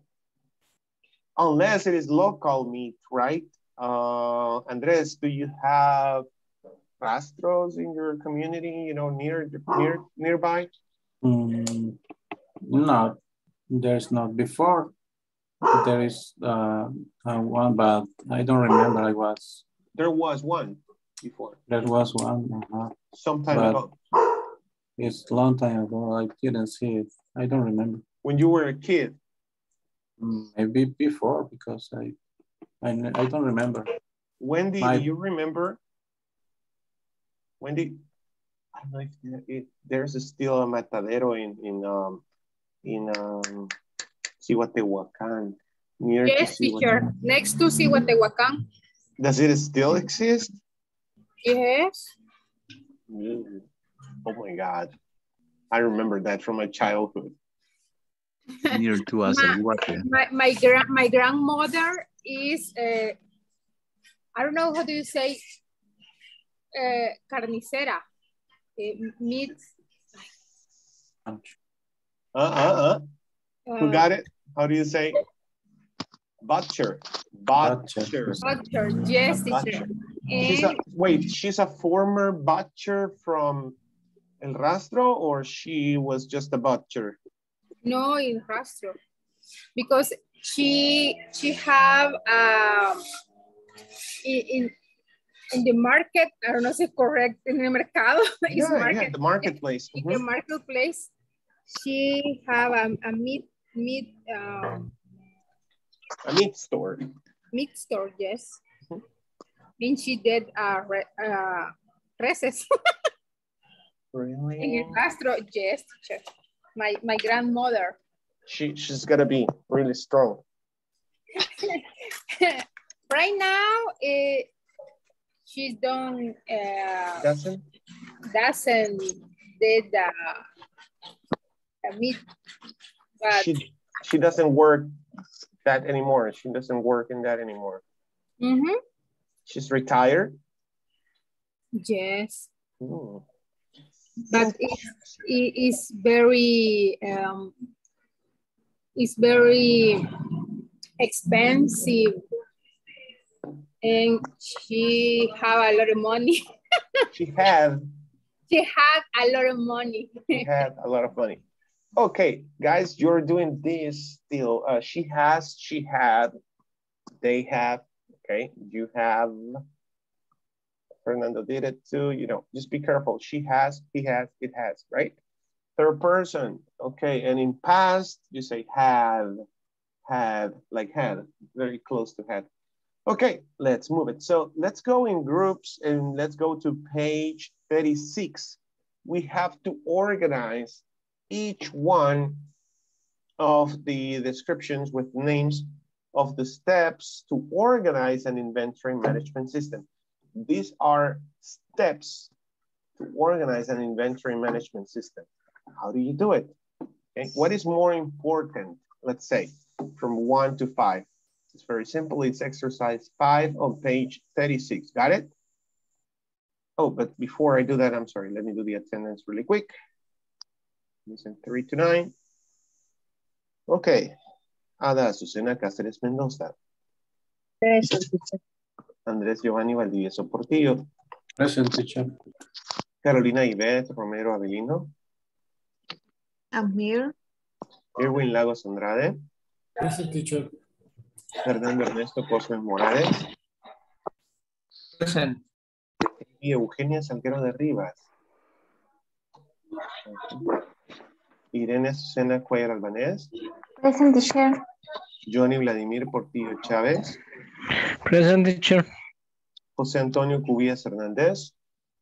Unless it is local meat, right? Uh, Andres, do you have rastros in your community, you know, near, near nearby? Mm, no, there's not before. There is uh, uh, one, but I don't remember. I was. There was one before. There was one. Uh-huh. Some time But ago. it's a long time ago. I didn't see it. I don't remember. When you were a kid? Maybe before, because I, I, I don't remember. Wendy, My, do you remember? Wendy, I don't know if it, there's still a matadero in in um in um Cihuatehuacan, near Yes, to teacher. Next to Cihuatehuacan. Does it still exist? Yes. Mm. Oh my God, I remember that from my childhood. Near to us. My, my, my, gra my grandmother is, uh, I don't know how do you say, uh, carnicera, uh, meat. Uh, uh, uh. Who Uh, got it? How do you say? Butcher. Butcher. Butcher, yes, teacher. She's a, And wait, she's a former butcher from El Rastro, or she was just a butcher? no, in Rastro, because she she have um in, in in the market. I don't know if it's correct in el mercado. Yeah, market, yeah, the marketplace. In Mm-hmm. the marketplace, she have a, a meat meat um, a meat store. Meat store, yes. Mm-hmm. mean she did uh, re uh, recess. Really? In el rastro, yes, teacher. My, my grandmother. She, she's gonna be really strong. Right now, it, she don't, uh, Doesn't? doesn't did the, the meat, but She, she doesn't work that anymore. She doesn't work in that anymore. mm-hmm. She's retired? Yes. Ooh. But it, it is very, um, it's very expensive. And she have a lot of money. She had. She had a lot of money. She had a lot of money. Okay, guys, you're doing this still. Uh, she has, she had, they have, okay, you have. Fernando did it too, you know, just be careful. She has, he has, it has, right? Third person, okay, and in past, you say had, had, like had, very close to had. Okay, let's move it. So let's go in groups and let's go to page thirty-six. We have to organize each one of the descriptions with names of the steps to organize an inventory management system. These are steps to organize an inventory management system. How do you do it? Okay. What is more important, let's say, from one to five? It's very simple. It's exercise five on page thirty-six. Got it? Oh, but before I do that, I'm sorry. Let me do the attendance really quick. Listen, three to nine. Okay. Ada Azucena Cáceres Mendoza. Present. Andrés Giovanni Valdivieso Portillo. Present, teacher. Carolina Ivette Romero Avelino. I'm here. Erwin Lagos Andrade. Present, teacher. Fernando Ernesto Cosmes Morales. Present. Y Eugenia Salguero de Rivas. Irene Azucena Cuellar Albanés. Present, teacher. Johnny Vladimir Portillo Chávez. Present, teacher. José Antonio Cubillas Hernández.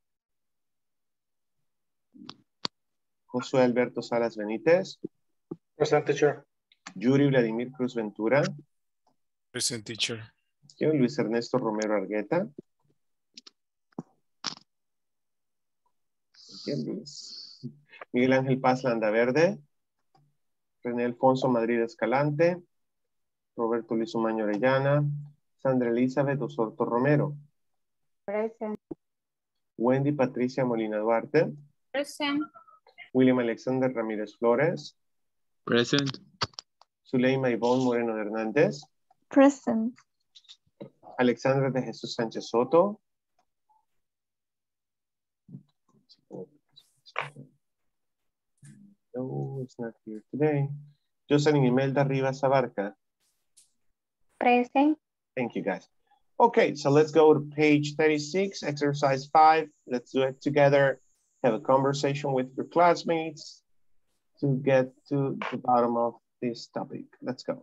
Josué Alberto Salas Benítez. Present, teacher. Yuri Vladimir Cruz Ventura. Present, teacher. Yo, Luis Ernesto Romero Argueta. Luis. Miguel Ángel Paz Landaverde. René Alfonso Madrid Escalante. Roberto Luis Umaño Orellana. Sandra Elizabeth Osorto Romero. Present. Wendy Patricia Molina Duarte. Present. William Alexander Ramírez Flores. Present. Zuleima Ivonne Moreno Hernández. Present. Alexandra de Jesús Sánchez Soto. No, it's not here today. Jocelyn Imelda Rivas Abarca. Present. Thank you, guys. Okay, so let's go to page thirty-six, exercise five. Let's do it together. Have a conversation with your classmates to get to the bottom of this topic. Let's go.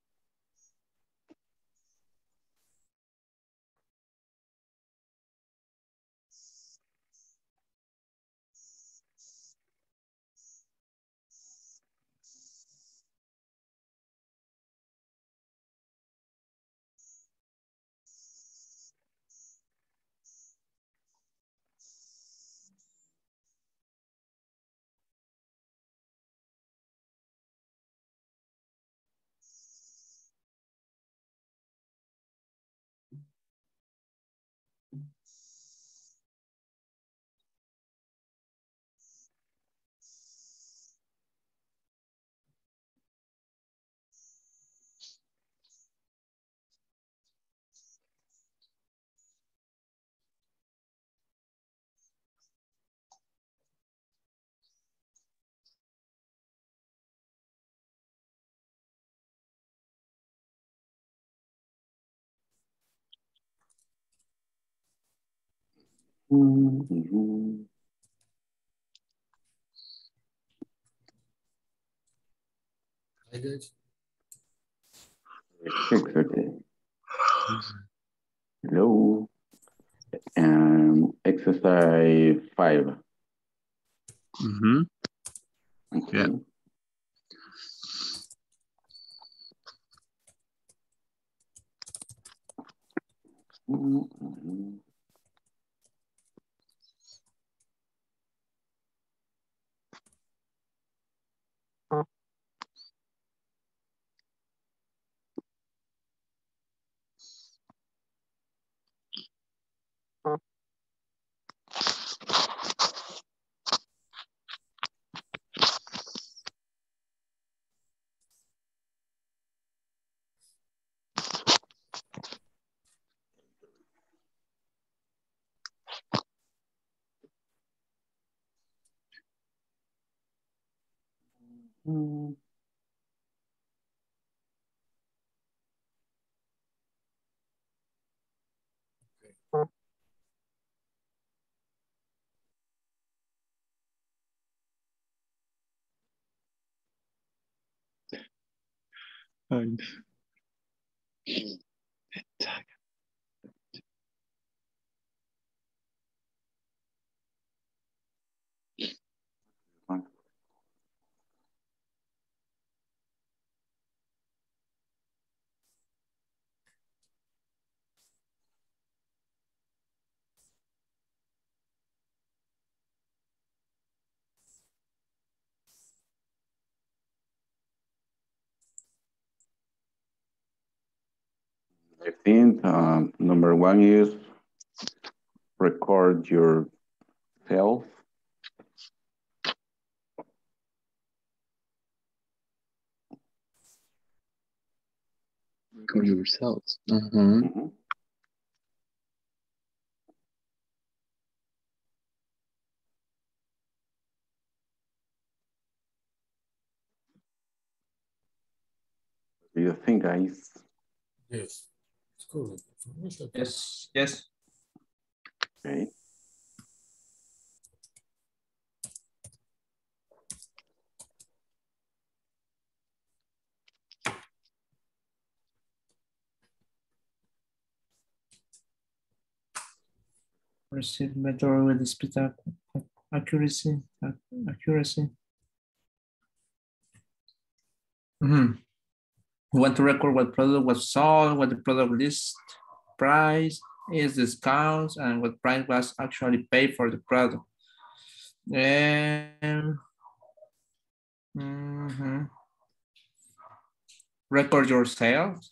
Mm-hmm. Hi, guys. Six, okay. Hello. Um, exercise five. Mm-hmm. Okay. Yeah. Mm-hmm. Mm. And I think um, number one is record yourself. record yourselves. Uh-huh. Mm-hmm. Do you think, guys? Yes. It's correct. Yes, yes. Okay. Receive better with the speed ac- accuracy. ac- Accuracy. Mm-hmm. We want to record what product was sold, what the product list price is, discounts, and what price was actually paid for the product. And mm-hmm. Record your sales.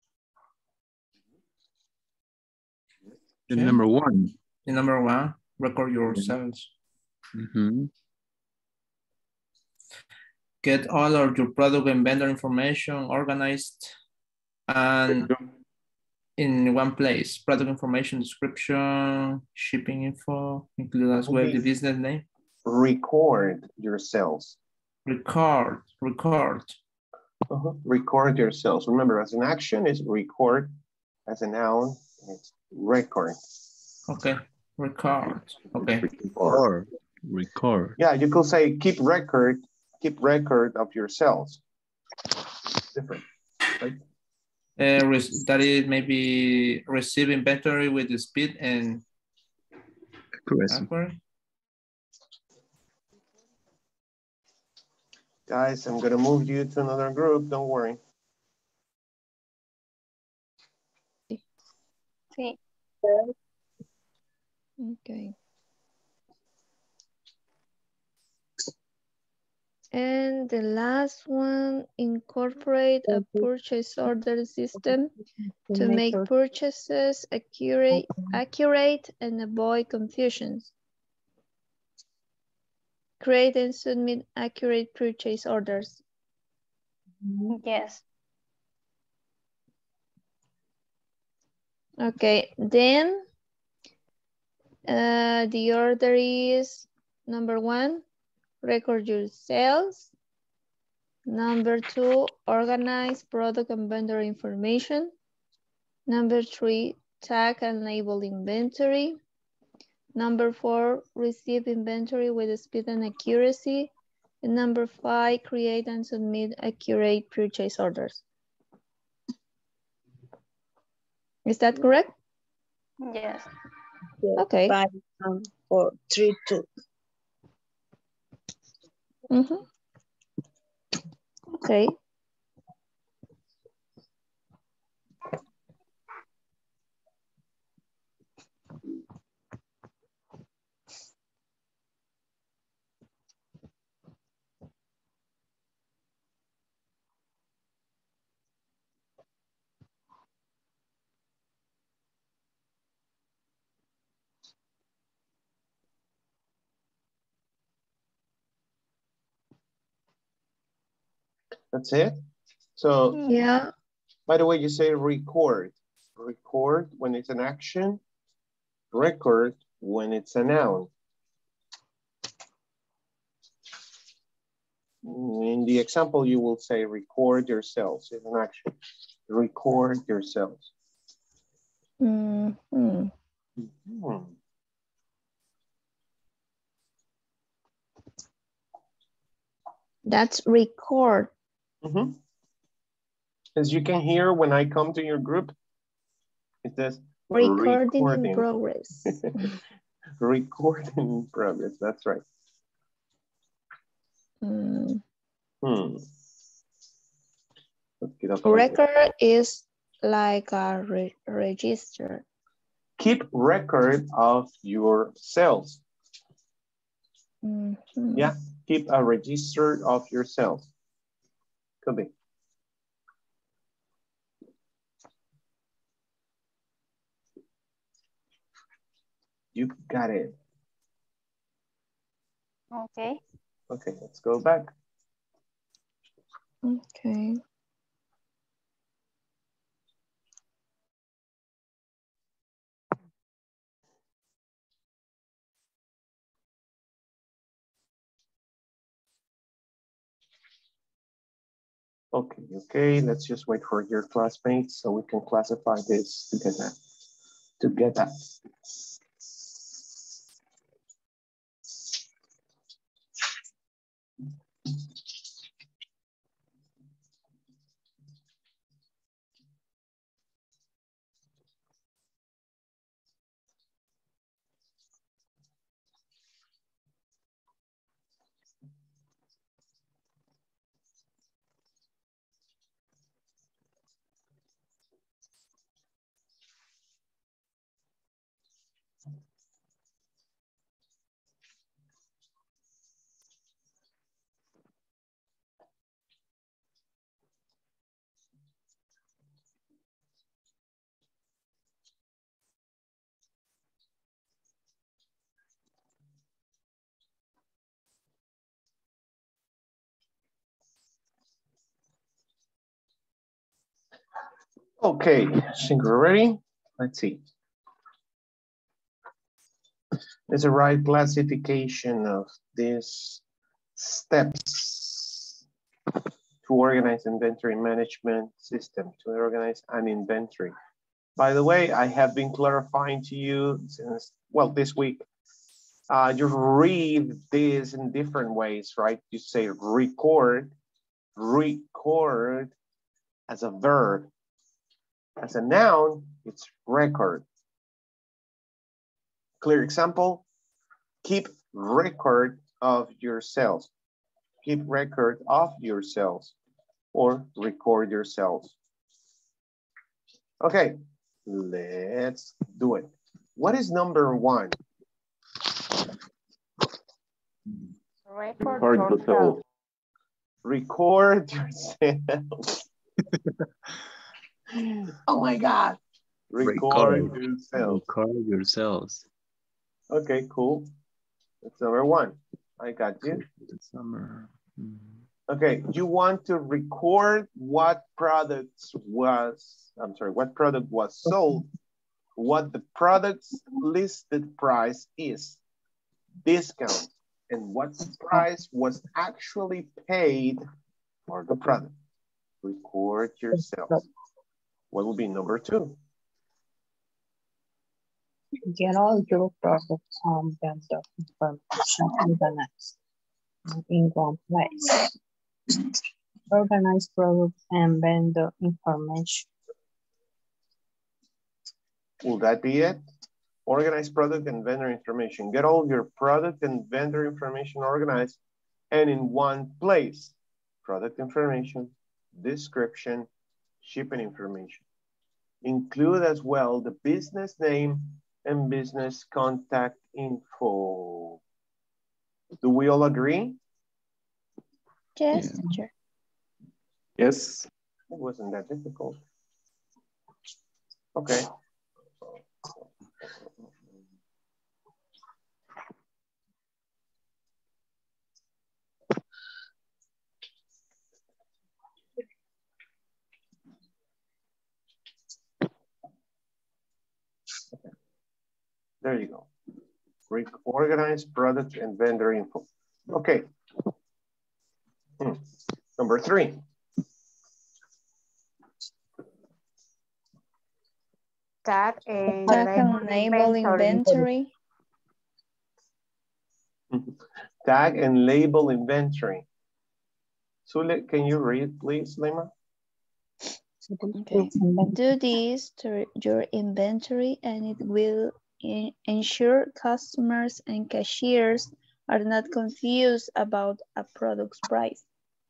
The Okay. number one. The number one, record your sales. Mm-hmm. Get all of your product and vendor information organized and in one place. Product information, description, shipping info, include as well the business name. Record your sales. Record, record. Uh-huh. Record your sales. Remember, as an action is record. As a noun, it's record. Okay, record. Okay. Record. Record. Yeah, you could say keep record, keep record of your sales. Different, right? Uh, that is maybe receive inventory with the speed and accuracy. Guys, I'm gonna move you to another group, don't worry. Sí. Okay. And the last one, incorporate a purchase order system to make purchases accurate, accurate and avoid confusions. Create and submit accurate purchase orders. Yes. Okay, then uh, the order is number one, record your sales. Number two, organize product and vendor information. Number three, tag and label inventory. Number four, receive inventory with speed and accuracy. And number five, create and submit accurate purchase orders. Is that correct? Yes. Okay. Five, um, four, three, two. Mm-hmm. Okay. That's it. So Yeah. by the way, you say record. Record when it's an action. Record when it's a noun. In the example, you will say record yourselves. It's an action. Record yourselves. Mm-hmm. Hmm. That's record. Mm-hmm. As you can hear when I come to your group, it says Recording, recording. in progress. Recording in progress, that's right. Mm. Hmm. Let's get up Record here. is like a re register. Keep record of yourselves. Mm-hmm. Yeah, keep a register of yourself. Could be. You got it. Okay. Okay, let's go back. Okay. Okay, okay, let's just wait for your classmates so we can classify this together. Together. Okay, think we're ready. Let's see. There's a right classification of these steps to organize inventory management system, to organize an inventory. By the way, I have been clarifying to you since, well, this week. Uh, you read this in different ways, right? You say record, record as a verb. As a noun, it's record. Clear example, keep record of yourselves. Keep record of yourselves or record yourselves. Okay, let's do it. What is number one? Record, Record yourself. yourself. Record yourself. Oh my God. Record, Record. yourself. Record yourselves. Okay, cool. That's number one. I got you. The summer. Mm. Okay, you want to record what products was, I'm sorry, what product was sold, what the product's listed price is, discount, and what price was actually paid for the product. Record yourself. What will be number two? Get all your products on vendor information organized in one place. Organize product and vendor information. Will that be it? Organize product and vendor information. Get all your product and vendor information organized and in one place. Product information, description, shipping information. Include as well the business name and business contact info. Do we all agree? Yes, teacher. Yes. It wasn't that difficult. Okay. There you go. Organize product and vendor info. Okay. Hmm. Number three. Tag and Tag label and label inventory. Tag and label inventory. Sule, can you read, please, Lema? Okay. Do this to your inventory and it will ensure customers and cashiers are not confused about a product's price.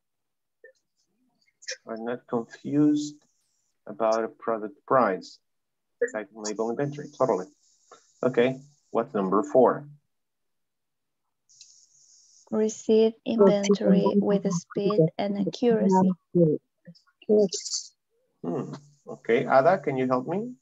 Are not confused about a product price. Tag and label inventory, totally. Okay, what's number four? Receive inventory with speed and accuracy. Hmm. Okay, Ada, can you help me?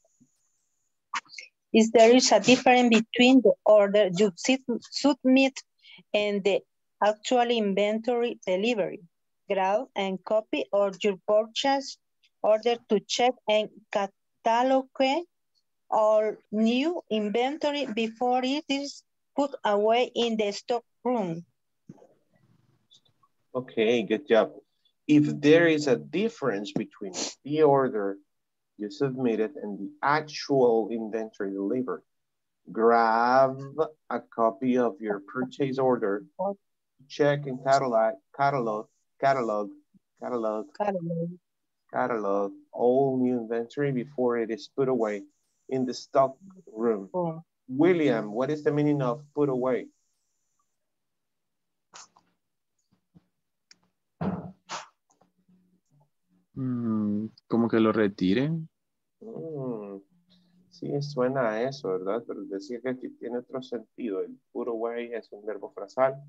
Is there is a difference between the order you submit and the actual inventory delivery, grab and copy, or your purchase order to check and catalog or new inventory before it is put away in the stock room. Okay, good job. If there is a difference between the order you submitted and the actual inventory delivered, grab a copy of your purchase order, check and catalog, catalog, catalog, catalog, catalog, catalog all new inventory before it is put away in the stock room. Oh. William, what is the meaning of put away? Mm, como que lo retiren. Mm, sí, suena a eso, ¿verdad? Pero decía que aquí tiene otro sentido. El put away es un verbo frasal.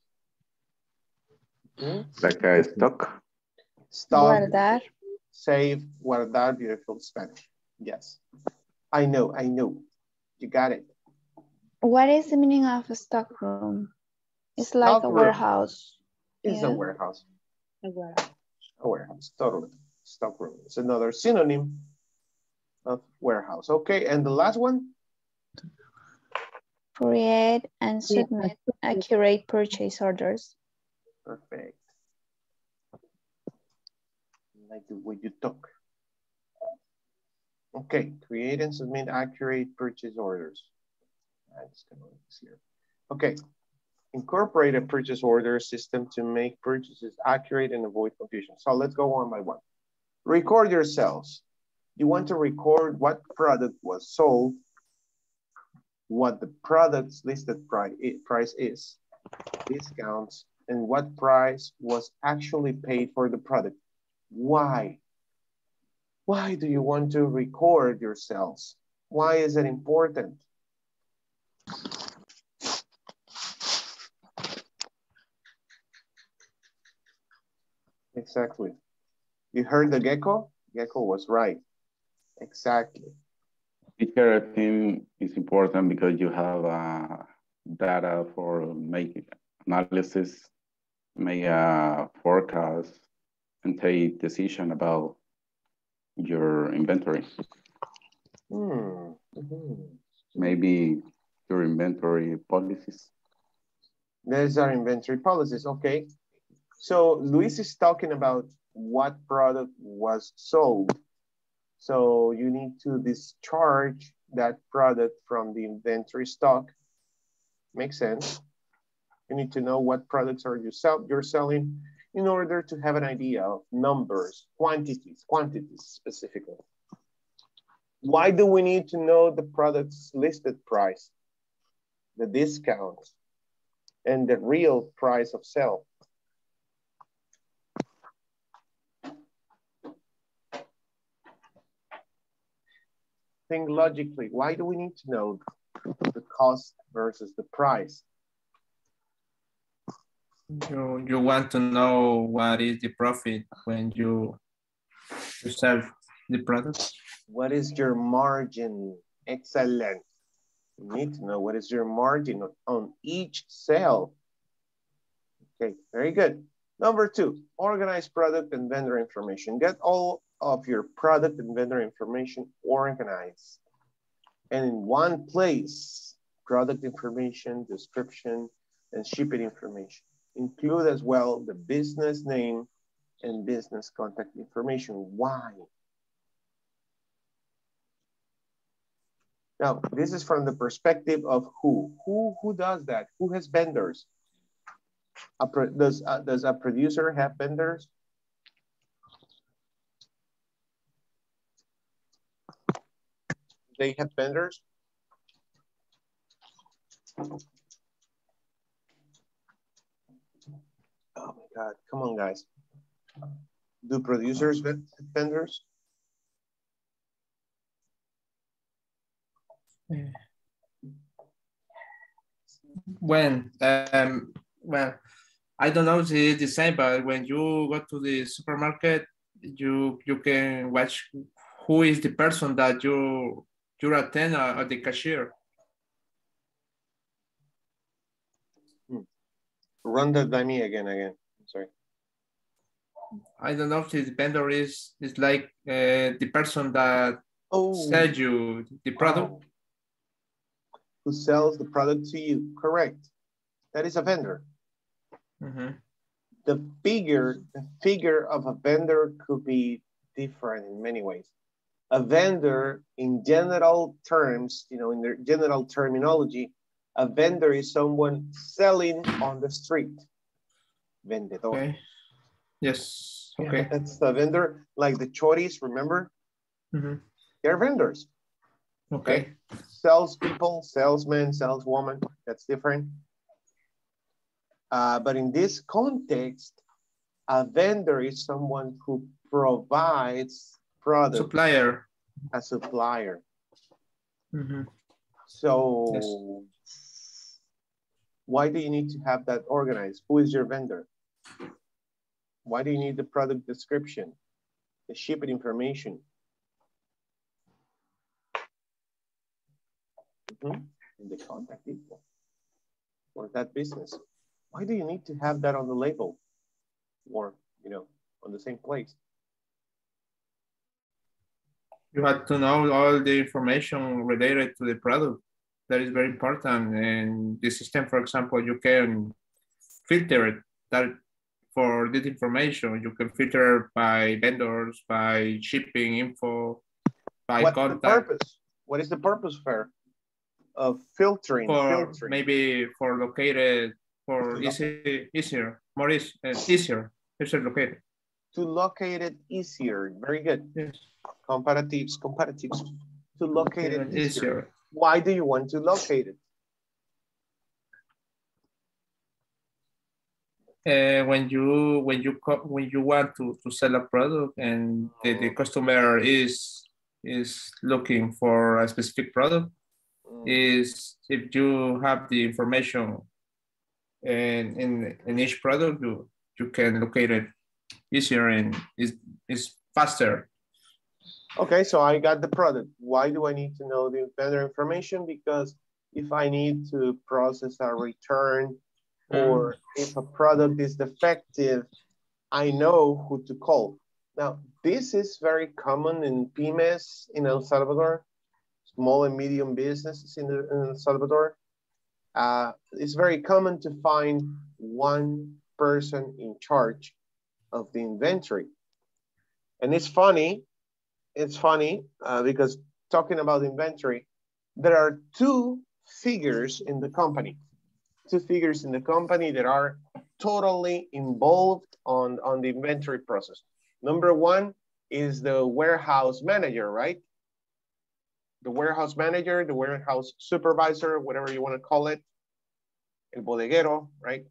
¿Mm? Like a stock. Stock. Guardar. Save, guardar, beautiful Spanish. Yes. I know, I know. You got it. What is the meaning of a stock room? It's Stock like a room. warehouse. It's yeah. a warehouse. A warehouse. A warehouse, totally. Stock room. It's another synonym of warehouse. Okay, and the last one? Create and submit accurate purchase orders. Perfect. Like the way you talk. Okay, create and submit accurate purchase orders. I'm just gonna look this here. Okay, incorporate a purchase order system to make purchases accurate and avoid confusion. So let's go one by one. Record your sales. You want to record what product was sold, what the product's listed price is, discounts, and what price was actually paid for the product. Why? Why do you want to record your sales? Why is it important? Exactly. You heard the gecko? Gecko was right. Exactly. Teacher, I think it's important because you have uh, data for making analysis, make a forecast, and take decision about your inventory. Hmm. Mm-hmm. Maybe your inventory policies. There's our inventory policies, okay. So Luis is talking about what product was sold. So you need to discharge that product from the inventory stock. Makes sense. You need to know what products are you sell, you're selling in order to have an idea of numbers, quantities, quantities specifically. Why do we need to know the product's listed price, the discount, and the real price of sale? Think logically. Why do we need to know the cost versus the price? You, you want to know what is the profit when you, you sell the product? What is your margin? Excellent. You need to know what is your margin on, on each sale. Okay, very good. Number two, organize product and vendor information. Get all of your product and vendor information organized and in one place. Product information, description, and shipping information. Include as well the business name and business contact information. Why? Now, this is from the perspective of who? Who, who does that? Who has vendors? A pro, does, uh, does a producer have vendors? They have vendors? Oh my God, come on guys. Do producers have vendors? When, um, well, I don't know if it's the same, but when you go to the supermarket, you you can watch who is the person that you you attend at the cashier. Hmm. Run that by me again, again. I'm sorry. I don't know if the vendor is is like uh, the person that oh. sells you the product. Oh. Who sells the product to you? Correct. That is a vendor. Mm-hmm. The figure, the figure of a vendor could be different in many ways. A vendor, in general terms, you know, in their general terminology, a vendor is someone selling on the street. Vendedor. Okay. Yes. Okay. Yeah, that's the vendor, like the choris, remember? Mm-hmm. They're vendors. Okay. Okay. Salespeople, salesmen, saleswoman, that's different. Uh, but in this context, a vendor is someone who provides products. Supplier. A supplier. Mm-hmm. So yes. Why do you need to have that organized? Who is your vendor? Why do you need the product description, the shipping information? Mm-hmm. And the contact people for that business. Why do you need to have that on the label or, you know, on the same place? You have to know all the information related to the product. That is very important. And the system, for example, you can filter that for this information. You can filter by vendors, by shipping info, by What's contact. the purpose? What is the purpose for of filtering? For filtering? maybe for located, for easy, easier, more easy, uh, easier, easier located. To locate it easier. Very good. Yes. Comparatives, comparatives. To locate it easier. easier. Why do you want to locate it? Uh, when you when you when you want to, to sell a product and the, the customer is is looking for a specific product, mm. is if you have the information in, in in each product, you you can locate it easier and is is faster. Okay, so I got the product. Why do I need to know the vendor information? Because if I need to process a return, or if a product is defective, I know who to call. Now, this is very common in pymes in El Salvador, small and medium businesses in, the, in El Salvador. Uh, it's very common to find one person in charge of the inventory. And it's funny, it's funny uh, because talking about inventory, there are two figures in the company. Two figures in the company that are totally involved on, on the inventory process. Number one is the warehouse manager, right? the warehouse manager, the warehouse supervisor, whatever you want to call it, el bodeguero, right?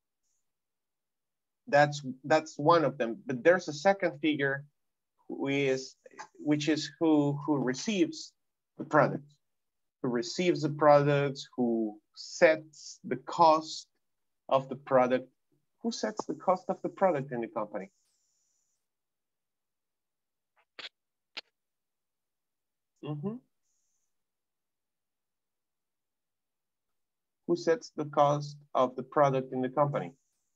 That's that's one of them. But there's a second figure who is, which is who who receives the product, who receives the products, who sets the cost of the product. Who sets the cost of the product in the company? Mm-hmm. Who sets the cost of the product in the company?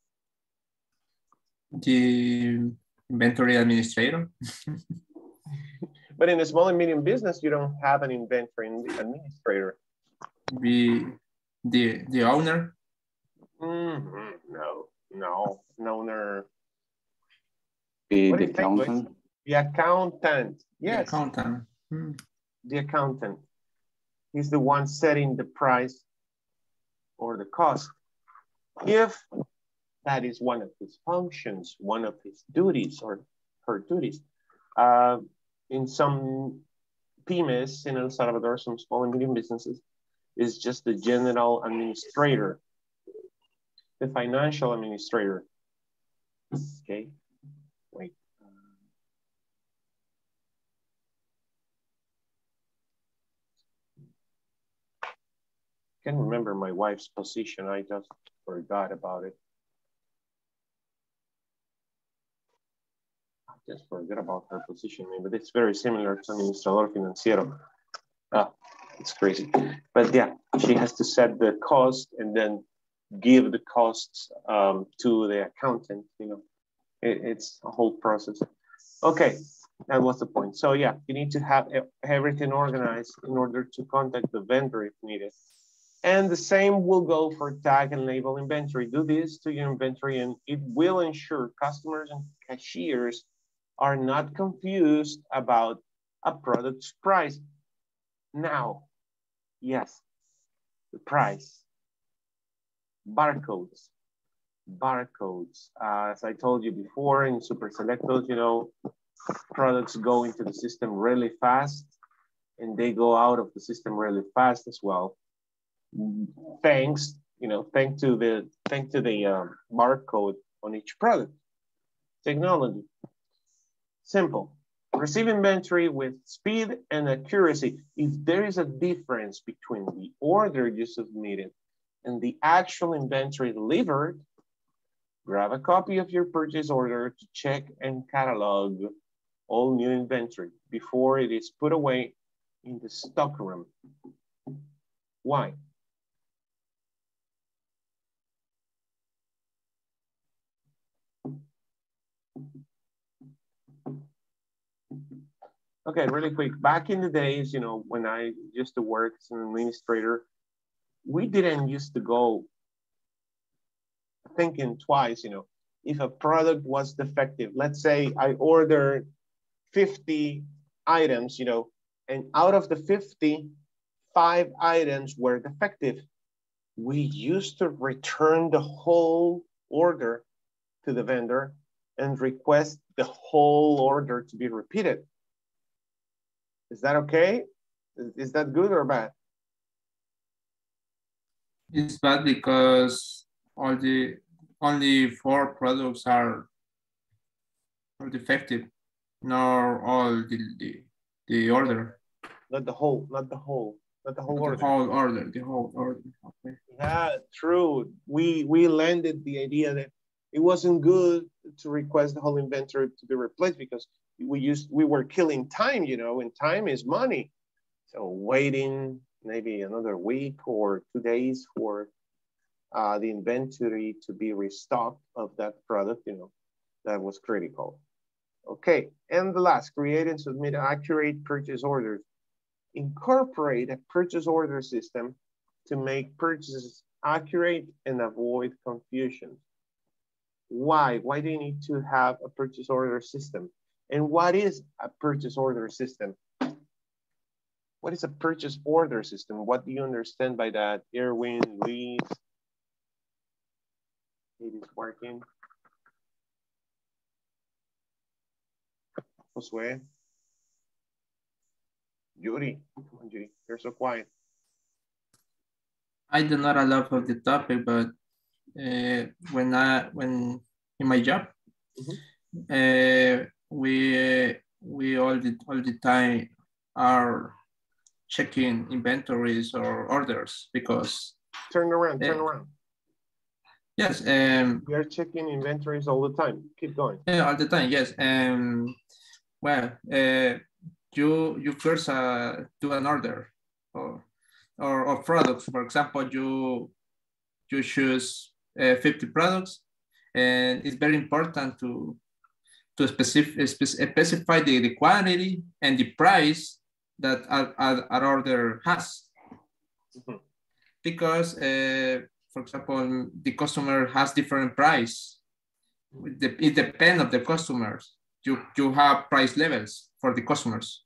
The inventory administrator. But in a small and medium business, you don't have an inventory administrator. The the the owner. Mm-hmm. No, no, no owner. The, What the do you think, Luis? accountant. The accountant. Yes. The accountant. Hmm. The accountant. He's the one setting the price or the cost. If that is one of his functions, one of his duties or her duties. Uh, in some pymes in El Salvador, some small and medium businesses, is just the general administrator, the financial administrator. Okay, wait. I can't remember my wife's position. I just forgot about it. I just forgot about her position, but it's very similar to administrador financiero. Ah, it's crazy. But yeah, she has to set the cost and then give the costs um, to the accountant. You know, it, it's a whole process. Okay, that was the point. So yeah, you need to have everything organized in order to contact the vendor if needed. And the same will go for tag and label inventory. Do this to your inventory and it will ensure customers and cashiers are not confused about a product's price. Now, yes, the price, barcodes, barcodes. Uh, as I told you before in Super Selectos, you know, products go into the system really fast and they go out of the system really fast as well. Thanks, you know, thanks to the thanks to the um, barcode on each product. Technology, simple. Receive inventory with speed and accuracy. If there is a difference between the order you submitted and the actual inventory delivered, grab a copy of your purchase order to check and catalog all new inventory before it is put away in the stockroom. Why? Okay, really quick. Back in the days, you know, when I used to work as an administrator, we didn't used to go thinking twice, you know, if a product was defective. Let's say I ordered fifty items, you know, and out of the fifty, five items were defective. We used to return the whole order to the vendor and request the whole order to be repeated. Is that okay? Is that good or bad? It's bad because all the only four products are, are defective, nor all the, the the order. Not the whole, not the whole, not the whole not order. The whole order, the whole order. Okay. Yeah, true. We we landed the idea that it wasn't good to request the whole inventory to be replaced because we used we were killing time, you know, and time is money. So waiting maybe another week or two days for uh, the inventory to be restocked of that product, you know, that was critical. Okay, and the last, create and submit accurate purchase orders. Incorporate a purchase order system to make purchases accurate and avoid confusion. Why? Why do you need to have a purchase order system? And what is a purchase order system? What is a purchase order system? What do you understand by that? Erwin, Luis? It is working. Josue? Yuri, come on, Yuri, you're so quiet. I do not a lot of the topic, but uh, when I when in my job, Mhm. uh, we we all the all the time are checking inventories or orders because Turn around, turn uh, around. yes, um, We are checking inventories all the time. Keep going. yeah, all the time, yes. Um, well, uh, you you first uh, do an order or or of products. For example, you you choose uh, fifty products, and it's very important to to specific, specify the, the quantity and the price that our, our, our order has. Mm-hmm. Because, uh, for example, the customer has different price. It depends on the customers. You, you have price levels for the customers.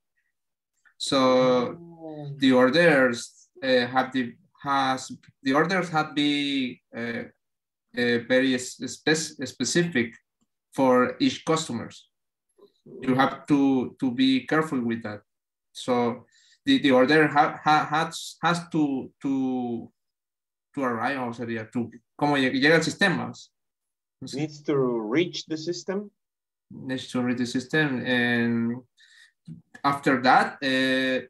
So oh. the orders uh, have the has the orders have be uh, uh, very spe specific for each customers. You have to to be careful with that. So the, the order ha, ha, has has to to to arrive, o sería to como llega al sistema. Needs to reach the system. Needs to reach the system, and after that, uh,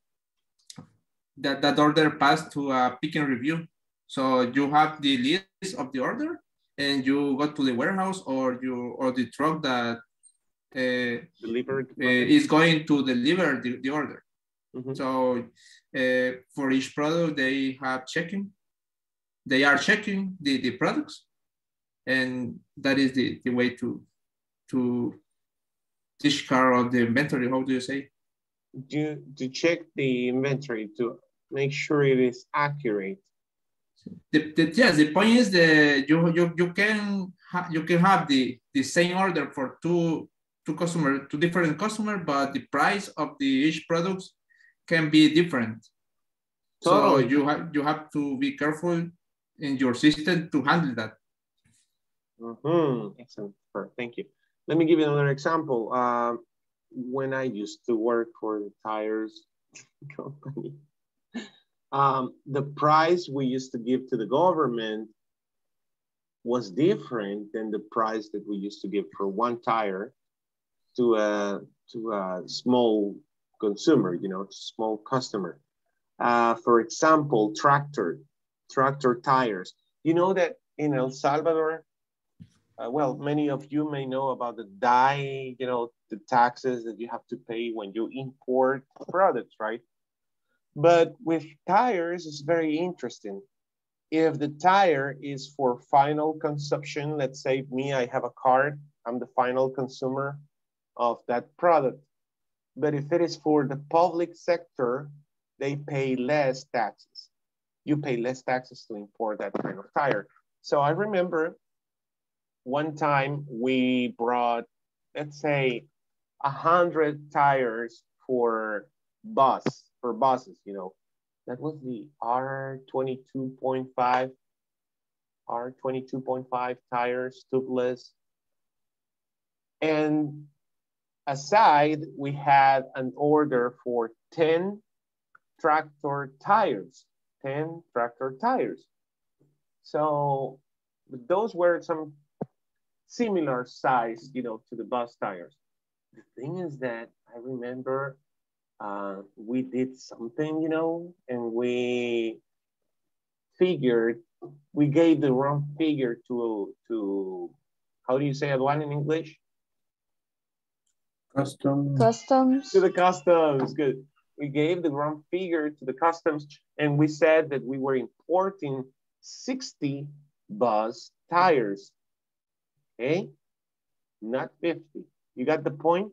that that order passed to a pick and review. So you have the list of the order, and you go to the warehouse or you or the truck that uh, delivered uh, is going to deliver the, the order. Mm-hmm. So uh, for each product, they have checking. They are checking the, the products, and that is the, the way to to discard of the inventory. How do you say? To, to check the inventory to make sure it is accurate. The, the, yes, the point is that you you you can ha you can have the the same order for two two customer two different customer, but the price of the each products can be different. Totally. So you have you have to be careful in your system to handle that. Mm-hmm. Excellent. Thank you. Let me give you another example. Um, when I used to work for the tires company. Um, the price we used to give to the government was different than the price that we used to give for one tire to a, to a small consumer, you know, small customer. Uh, for example, tractor, tractor tires. You know that in El Salvador, uh, well, many of you may know about the D I, you know, the taxes that you have to pay when you import products, right? But with tires, it's very interesting. If the tire is for final consumption, let's say me, I have a card, I'm the final consumer of that product. But if it is for the public sector, they pay less taxes. You pay less taxes to import that kind of tire. So I remember one time we brought, let's say, a hundred tires for bus. For buses, you know, that was the R twenty-two point five, R twenty-two point five tires, tubeless. And aside, we had an order for ten tractor tires, ten tractor tires. So those were some similar size, you know, to the bus tires. The thing is that I remember Uh, we did something, you know, and we figured, we gave the wrong figure to, to how do you say aduana in English? Customs. Customs. To the customs, good. We gave the wrong figure to the customs, and we said that we were importing sixty bus tires, okay? Not fifty. You got the point?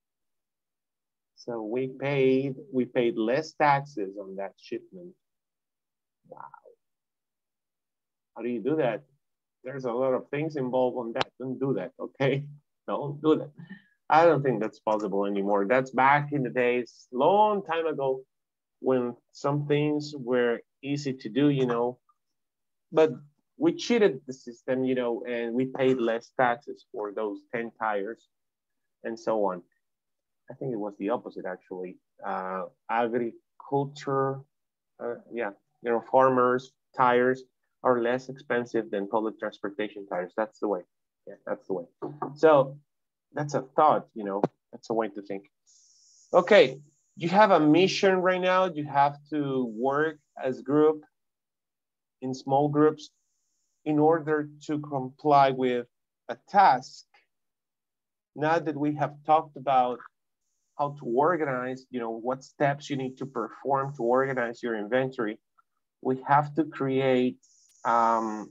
So we paid, we paid less taxes on that shipment. Wow. How do you do that? There's a lot of things involved on that. Don't do that, okay? Don't do that. I don't think that's possible anymore. That's back in the days, long time ago, when some things were easy to do, you know, but we cheated the system, you know, and we paid less taxes for those ten tires and so on. I think it was the opposite, actually. uh, agriculture, uh, yeah, you know, farmers' tires are less expensive than public transportation tires. That's the way. Yeah, that's the way. So that's a thought, you know, that's a way to think. Okay, you have a mission right now. You have to work as group in small groups in order to comply with a task. Now that we have talked about how to organize, you know, what steps you need to perform to organize your inventory, we have to create um,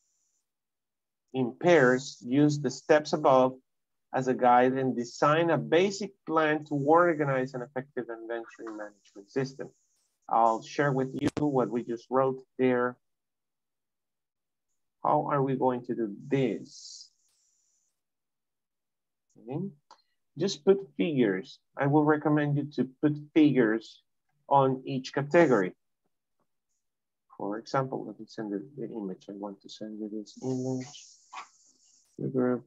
in pairs, use the steps above as a guide and design a basic plan to organize an effective inventory management system. I'll share with you what we just wrote there. How are we going to do this? Okay. Just put figures. I will recommend you to put figures on each category. For example, let me send you the image. I want to send you this image. The group.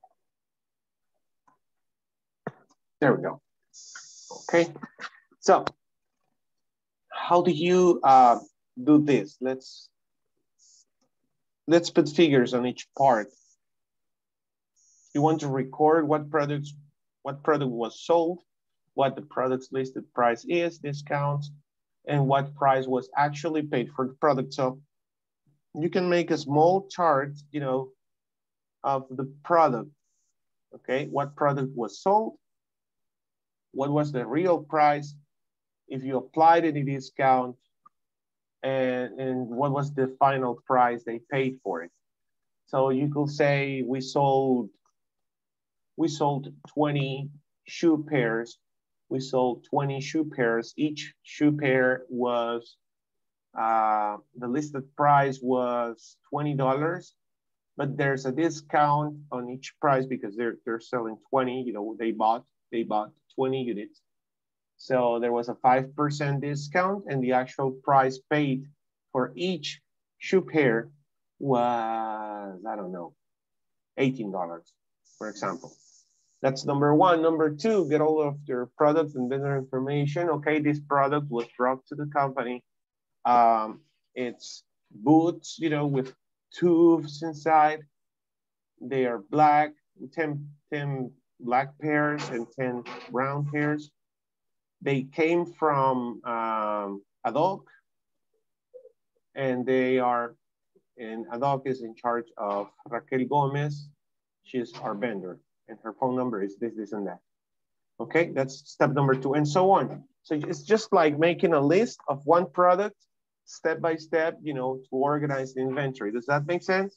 There we go. Okay. So how do you uh, do this? Let's let's put figures on each part. You want to record what products, what product was sold, what the product's listed price is, discounts, and what price was actually paid for the product. So you can make a small chart, you know, of the product. Okay, what product was sold, what was the real price, if you applied any discount, and, and what was the final price they paid for it. So you could say we sold, we sold twenty shoe pairs. We sold twenty shoe pairs. Each shoe pair was, uh, the listed price was twenty dollars, but there's a discount on each price because they're, they're selling twenty, you know, they bought, they bought twenty units. So there was a five percent discount and the actual price paid for each shoe pair was, I don't know, eighteen dollars, for example. That's number one. Number two, get all of your product and vendor information. Okay, this product was brought to the company. Um, it's boots, you know, with tubes inside. They are black, ten, ten black pairs and ten brown pairs. They came from um, Ad Hoc, and they are, and Ad Hoc is in charge of Raquel Gomez. She's our vendor, and her phone number is this, this, and that. Okay, that's step number two, and so on. So it's just like making a list of one product, step by step, you know, to organize the inventory. Does that make sense?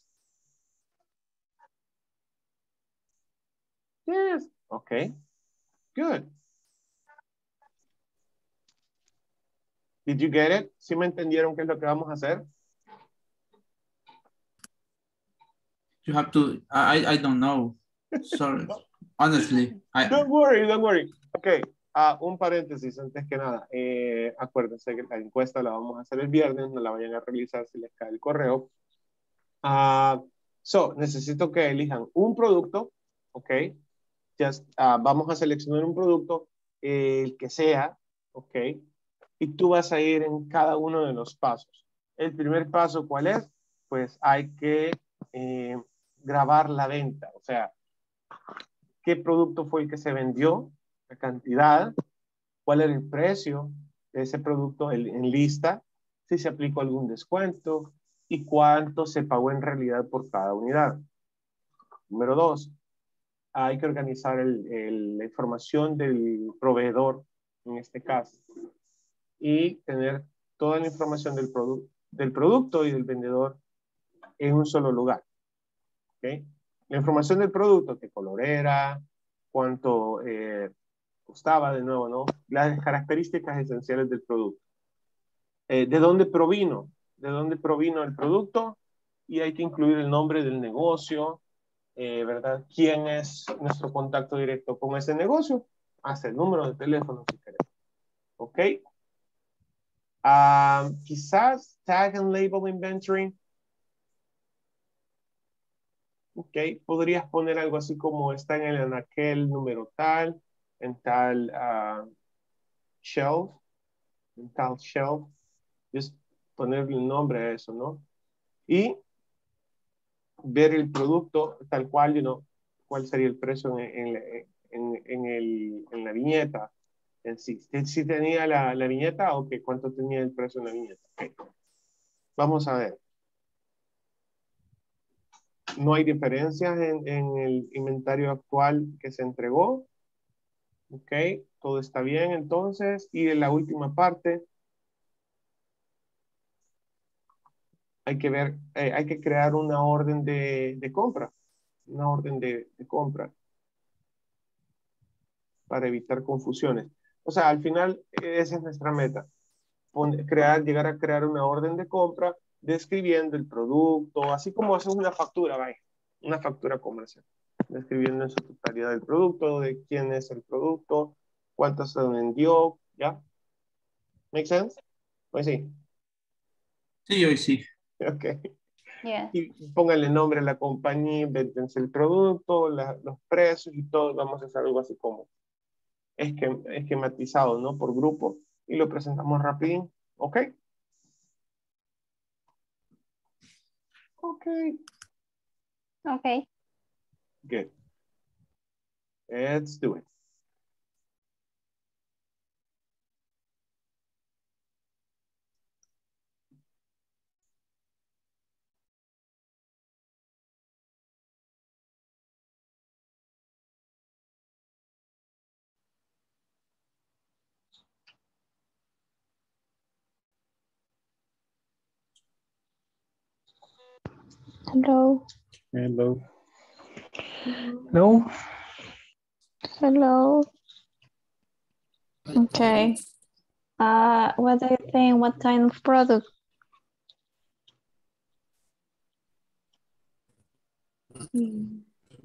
Yes. Okay, good. Did you get it? ¿Sí me entendieron qué es lo que vamos a hacer? You have to, I, I don't know. Sorry. Honestly. I... Don't worry, don't worry. Ok, uh, un paréntesis antes que nada. Eh, acuérdense que la encuesta la vamos a hacer el viernes, no la vayan a realizar si les cae el correo. Uh, so, necesito que elijan un producto, ok. Just, uh, vamos a seleccionar un producto, eh, el que sea, ok. Y tú vas a ir en cada uno de los pasos. El primer paso, ¿cuál es? Pues hay que eh, grabar la venta. O sea, ¿qué producto fue el que se vendió? La cantidad. ¿Cuál era el precio de ese producto en, en lista? Si se aplicó algún descuento. Y cuánto se pagó en realidad por cada unidad. Número dos, hay que organizar el, el, la información del proveedor, en este caso. Y tener toda la información del, produ del producto y del vendedor en un solo lugar. ¿Okay? La información del producto, qué color era, cuánto eh, costaba de nuevo, ¿no? Las características esenciales del producto. Eh, ¿De dónde provino? ¿De dónde provino el producto? Y hay que incluir el nombre del negocio, eh, ¿verdad? ¿Quién es nuestro contacto directo con ese negocio? Hasta el número de teléfono si queremos. ¿Ok? Um, quizás tag and label inventory. Ok, podrías poner algo así como está en el anaquel número tal, en tal, uh, shelf, mental shelf, just ponerle un nombre a eso, ¿no? Y ver el producto tal cual, you know, cuál sería el precio en, en, en, en, el, en la viñeta en sí. Si tenía la, la viñeta o que cuánto tenía el precio en la viñeta. Okay. Vamos a ver. No hay diferencias en, en el inventario actual que se entregó. Ok, todo está bien entonces. Y en la última parte, hay que ver, eh, hay que crear una orden de, de compra. Una orden de, de compra. Para evitar confusiones. O sea, al final, esa es nuestra meta. Crear, llegar a crear una orden de compra describiendo el producto, así como haces una factura, vaya, una factura comercial, describiendo en su totalidad el producto, de quién es el producto, cuánto se vendió, ¿ya? ¿Make sense? Pues sí. Sí, hoy sí. Ok. Yeah. Y pónganle nombre a la compañía, invéntense el producto, la, los precios y todo, vamos a hacer algo así como esquematizado, ¿no? Por grupo, y lo presentamos rápido, ¿ok? Ok. Okay. Good. Let's do it. Hello. Hello. No. Hello. Okay. Uh, what do you think? What kind of product? The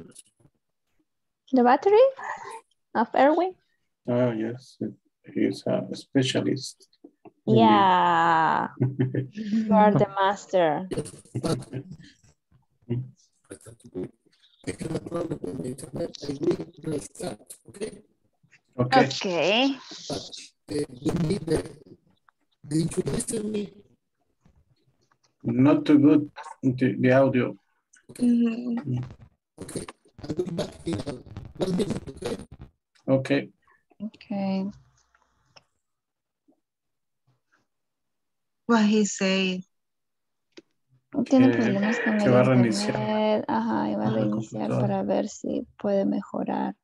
battery of Erwin? Oh, yes. He's a specialist. Yeah. You are the master. Okay. Okay. Okay. But uh, you need the, did you listen to me? Not too good, the, the audio. Okay. Mm-hmm. Okay. I'll be back in a, one minute, okay? Okay. Okay. What he said. Tiene Que problemas con se el va a reiniciar. internet. Ajá, y va a el reiniciar computador. para ver si puede mejorar.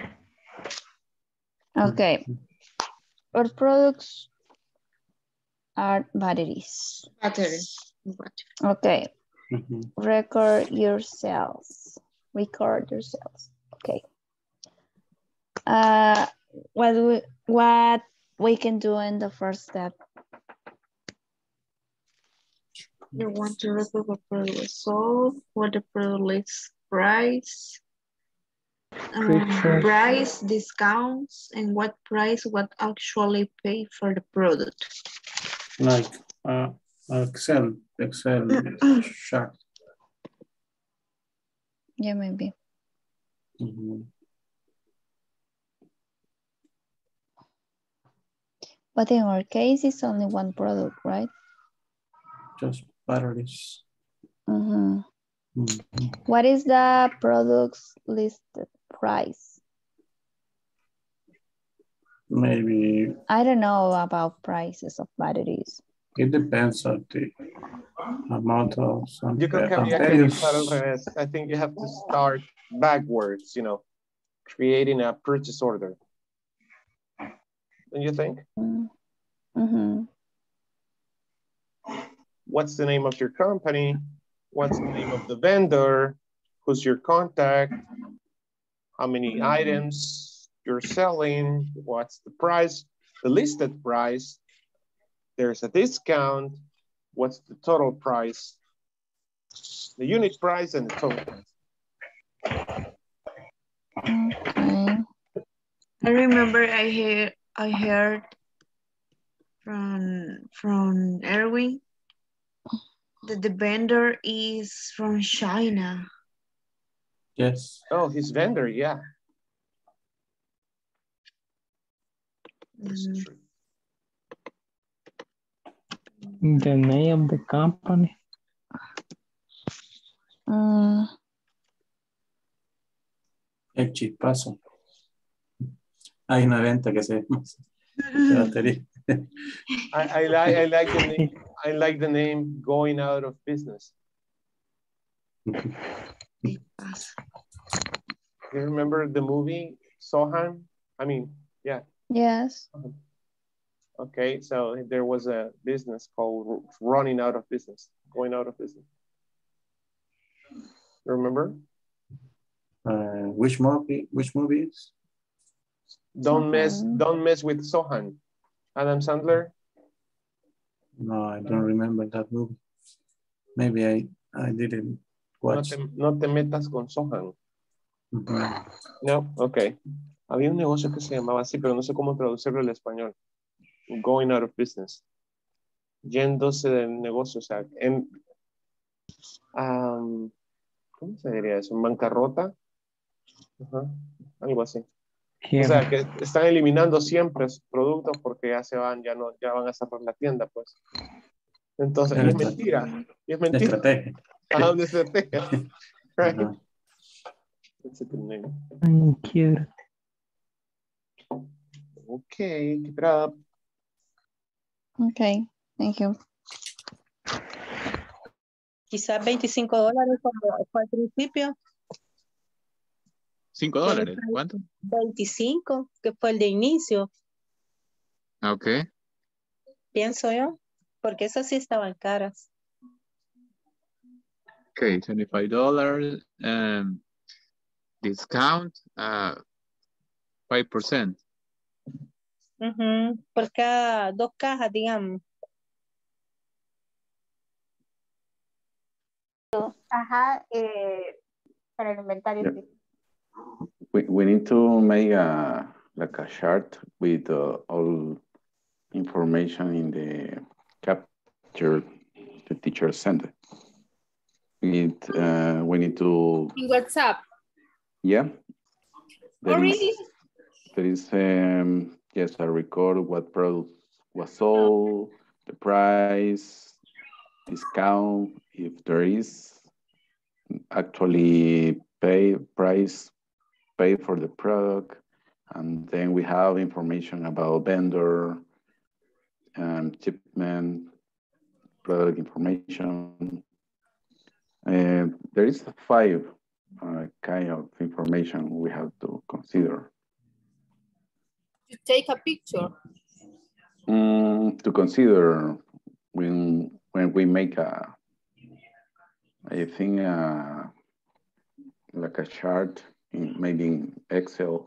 Okay. Our products are batteries. Battery. Okay. Mm-hmm. Record yourselves. Record yourselves. Okay. Uh, what we, what we can do in the first step? You want to record what product was sold, what the product is price, um, price, discounts, and what price what actually pay for the product. Like uh, Excel, Excel chart. Yeah, maybe. Mm-hmm. But in our case, it's only one product, right? Just batteries. Mm-hmm. Mm-hmm. What is the product's listed price? Maybe. I don't know about prices of batteries. It depends on the amount of some Yo creo que habría que empezar al revés. I think you have to start backwards, you know, creating a purchase order. Don't you think? Mm-hmm. What's the name of your company? What's the name of the vendor? Who's your contact? How many items you're selling? What's the price? The listed price. There's a discount. What's the total price? The unit price and the total price. Okay. I remember I heard I heard from from Erwin that the vendor is from China. Yes. Oh, his vendor, yeah. Mm. The name of the company. Mm, El chispazo. Hay una venta que se llama de batería. I, I like I like the name I like the name Going Out of Business. You remember the movie Sohan? I mean, yeah. yes. Okay, so there was a business called Running Out of Business, Going Out of Business. You remember? Uh, which movie? Which movies? Don't mess don't mess with Sohan. Adam Sandler. No, I don't remember that movie. Maybe I, I didn't No watch. te, no te metas con Sohan. Uh-huh. No, ok. Había un negocio que se llamaba así, pero no sé cómo traducirlo al español. Going out of business. Yéndose del negocio, o sea, en, um, ¿cómo se diría eso? ¿En bancarrota? Ajá, algo así. O sea, que están eliminando siempre sus productos porque ya se van, ya no, ya van a cerrar la tienda, pues. Entonces, y es mentira. Y es mentira. Estrategia. Ajá, una estrategia. Right. Uh-huh. That's a good name. Thank you. Okay, keep it up. Okay, thank you. Quizás veinticinco dólares como fue al principio. ¿Cinco dólares? ¿Cuánto? veinticinco, que fue el de inicio, Ok. pienso yo. Porque esas sí estaban caras. Ok, twenty-five dollars. Um, discount, uh, five percent. Ujú, por cada dos cajas, digamos. Ajá, eh, para el inventario. Yeah. Sí. We, we need to make a like a chart with uh, all information in the capture the teacher sent. We need, uh, we need to, In WhatsApp. yeah. There Oh, is, really? there is, um, yes, a record what product was sold, the price, discount, if there is, actually pay price, pay for the product, and then we have information about vendor, um, shipment, product information. Uh, there is five uh, kind of information we have to consider. To take a picture. Mm, to consider when when we make a, I think uh, like a chart, in, maybe in Excel.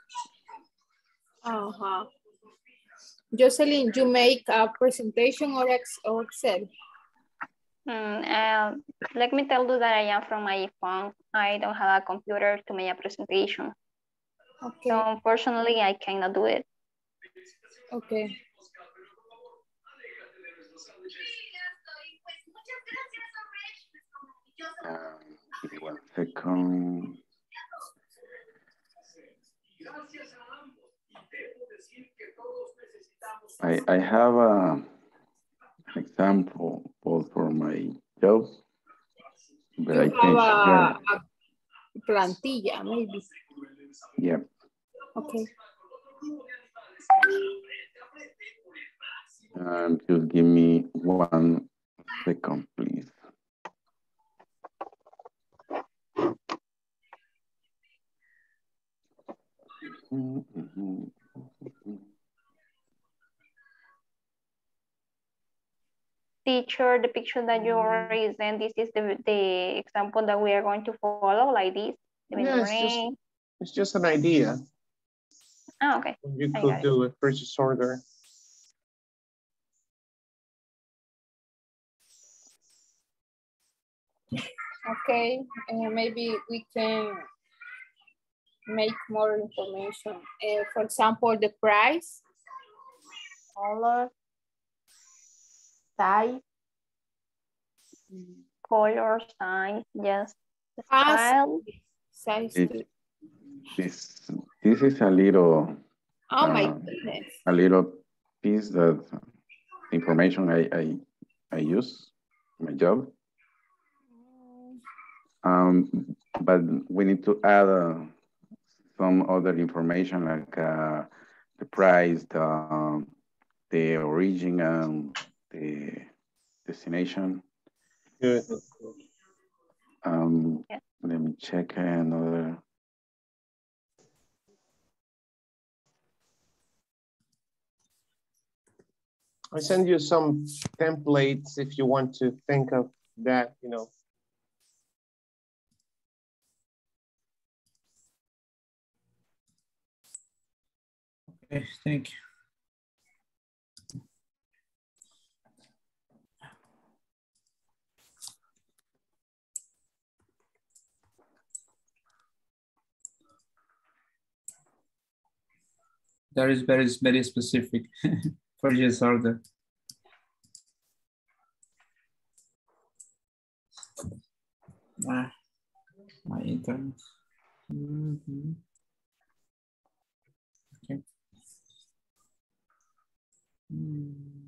Uh-huh. Jocelyn, you make a presentation or, ex or Excel? Mm, uh, let me tell you that I am from my phone. I don't have a computer to make a presentation. Okay. So unfortunately, I cannot do it. Okay. Um, give me one second. I, I have a, an example both for my job, but You I have can a, share. a plantilla, maybe. Yeah. Okay. Um, just give me one second, please. Mm-hmm. Teacher, the picture that you already sent, this is the, the example that we are going to follow, like this. Yeah, it's just, it's just an idea. Oh, okay. You I could got do it. a purchase order. Okay, uh, maybe we can make more information. Uh, for example, the price. Color. Size. Color, size, yes. The style. Size. It, this, this is a little Oh my uh, goodness. a little piece that information I, I, I use in my job. Um, but we need to add uh, some other information like uh, the price, the, um, the origin, and the destination. Good. Um, let me check another. I send you some templates if you want to think of that, you know. Okay, thank you. That is very, very specific for this order. Ah, my internet. Mm-hmm. Okay. Mm.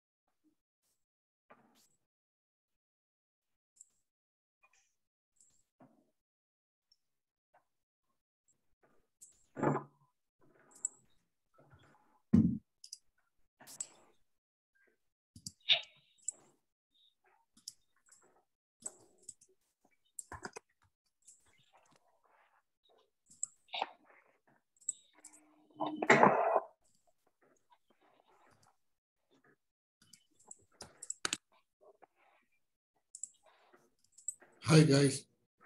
Hi guys.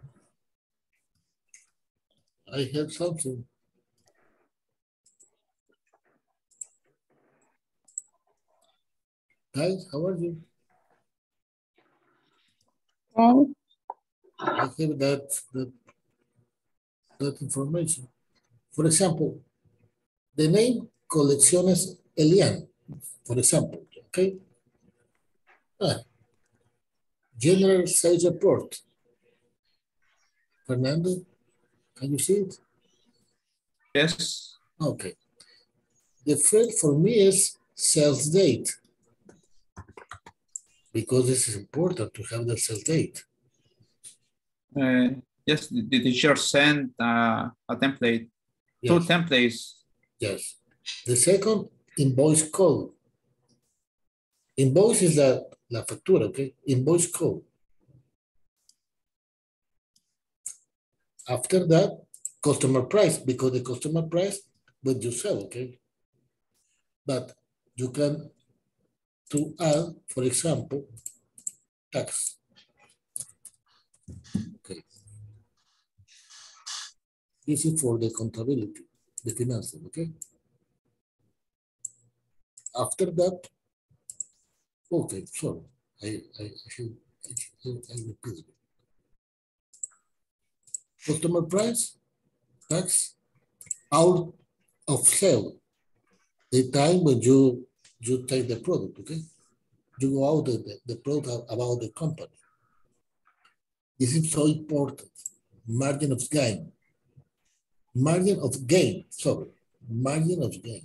I have something. Guys, how are you? Um, I have that, that, that information. For example, the name Colecciones Elian, for example, okay? Ah, General Sales Report. Fernando, can you see it? Yes. Okay. The first for me is sales date, because this is important to have the sales date. Uh, yes, the, the teacher sent uh, a template, yes. two templates. Yes. The second, invoice code. Invoice is la, la factura, okay? Invoice code. After that, customer price, because the customer price will you sell, okay? But you can to add, for example, tax. Okay. This is for the accountability, the finances, okay? After that, okay, sorry, I, I, I should, I, should, I repeat it. Customer price, tax, out of sale, the time when you, you take the product, okay? You go out the, the product about the company. This is so important. Margin of gain. Margin of gain, sorry, margin of gain.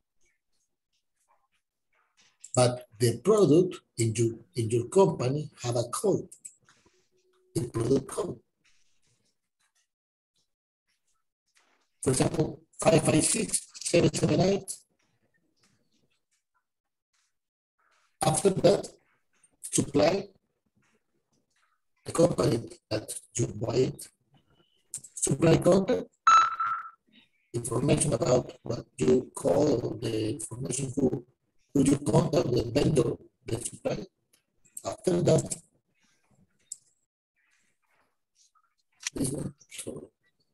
But the product in your, in your company have a code, the product code. For example, five five six, seven seven eight. After that, supply, the company that you buy it, supply content, information about what you call the information who, who you contact the vendor, the supply. After that, this one, so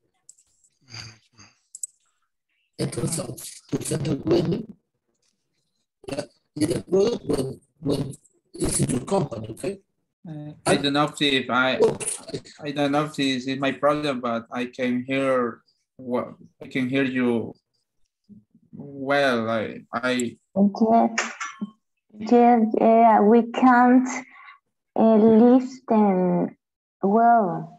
enter to center planning. Yeah, the product when when it's in your company, okay? Uh, I don't know if I I don't know if this is my problem, but I can hear what I can hear you well. I I yes, yes, yeah, we can't uh, listen well.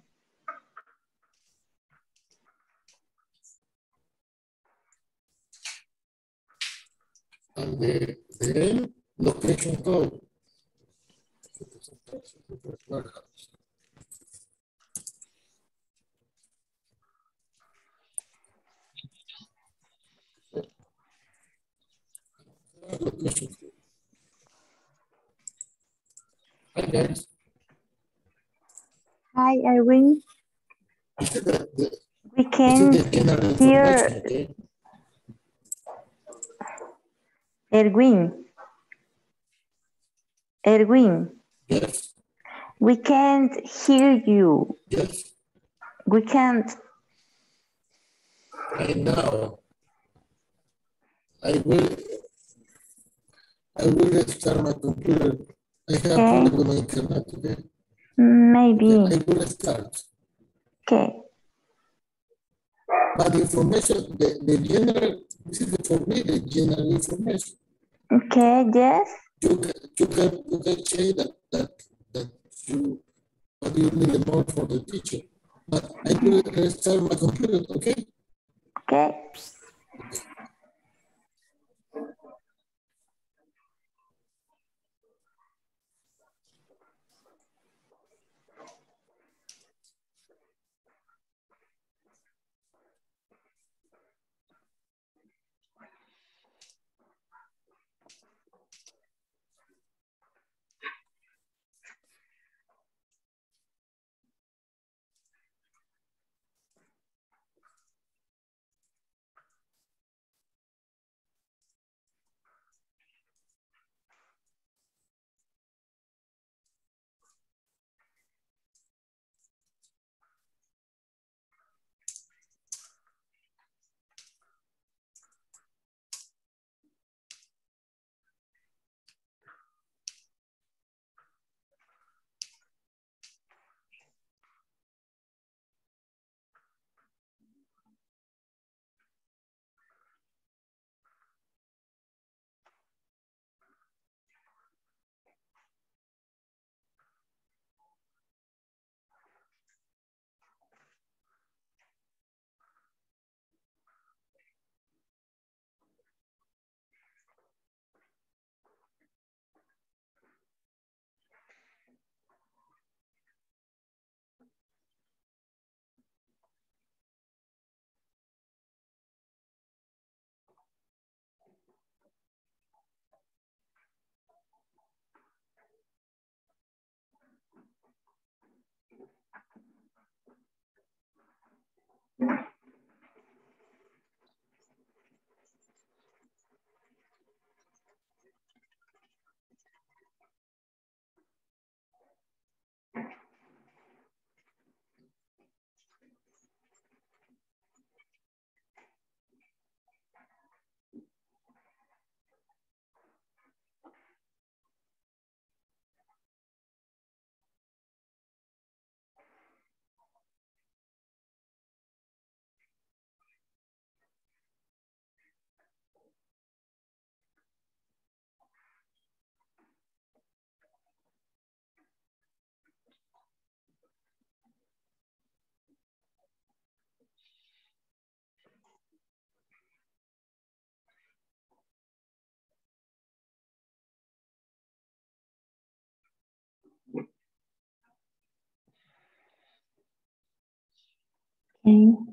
the, the location code. Location code. Hi guys. Hi, Irene. The, the, We can hear okay? Erwin. Erwin. Yes. We can't hear you. Yes. We can't. I know. I will. I will restart my computer. I have Okay. problem with my internet today. Maybe. Okay, I will start. Okay. But the information, the, the general, this is for me, the general information. Okay, yes. You can, you can, you can say that, that, that you, but you need more for the teacher. But I will restart my computer, okay? Okay. Okay.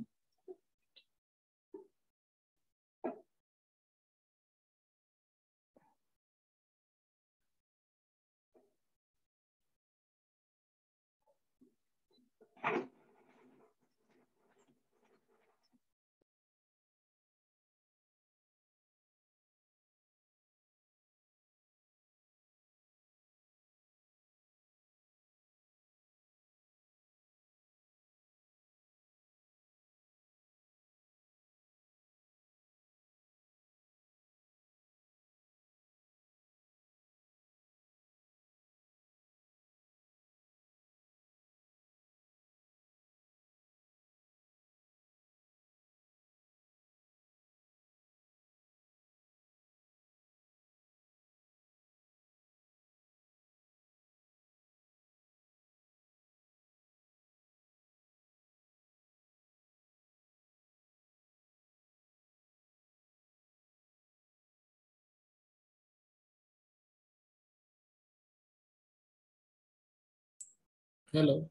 Hello.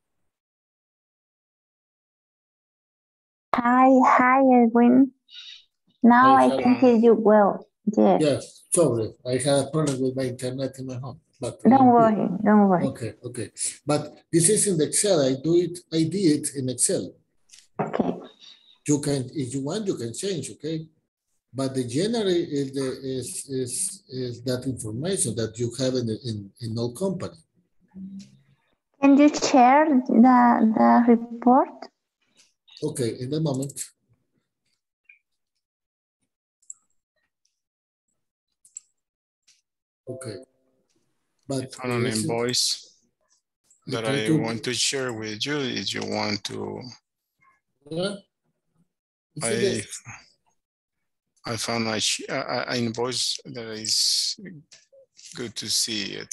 Hi, hi, Edwin. Now Hi, I hello. can hear you well. Yes. Yes, sorry. I had a problem with my internet in my home. But Don't I'm worry, here. don't worry. Okay, okay. But this is in the Excel. I do it, I did it in Excel. Okay. You can, if you want, you can change, okay? But the general is the is is is that information that you have in in in all company. Can you share the, the report? Okay, in the moment. Okay. But I found an uh, since- invoice I that try I to- want to share with you if you want to. Yeah. You see I that- I found a sh- a- a- an invoice that is good to see it.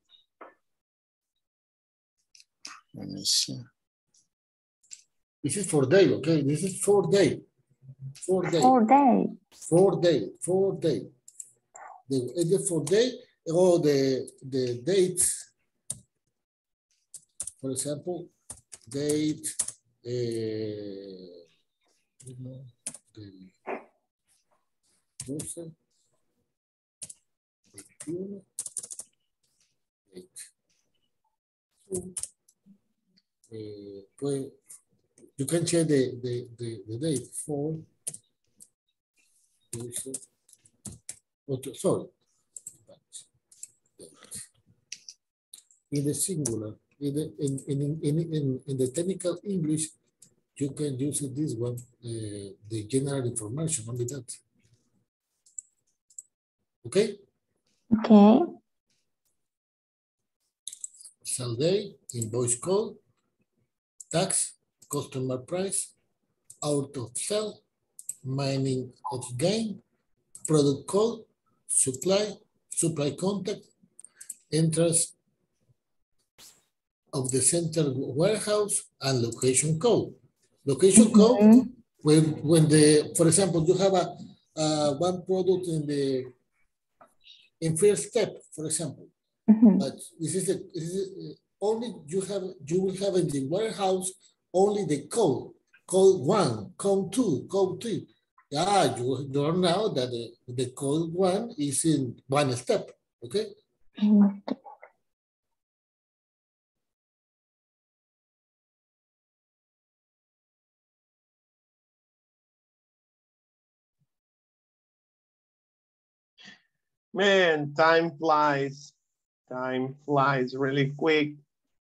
Let me see. This is for day, okay? This is four day. Four day. Four days. Four day. Four day. The, is it for day or the the date? For example, date. Uh, you know, the doce, veintiuno, date. So, uh, pues, you can check the the the, the date for. Okay, sorry. In the singular, in the in in in in, in the technical English, you can use this one, uh, the general information, only that. Okay? Okay. Sell day, invoice code, tax, customer price, out of sell, mining of gain, product code, supply, supply contact, interest of the central warehouse, and location code. Location Mm-hmm. code, when when the, for example, you have a uh, one product in the in first step, for example, Mm-hmm. but this is, a, this is a, only you have you will have in the warehouse only the code, code one, code two, code three. Yeah, you learn now that the, the code one is in one step. Okay. Mm-hmm. Man, time flies. Time flies really quick.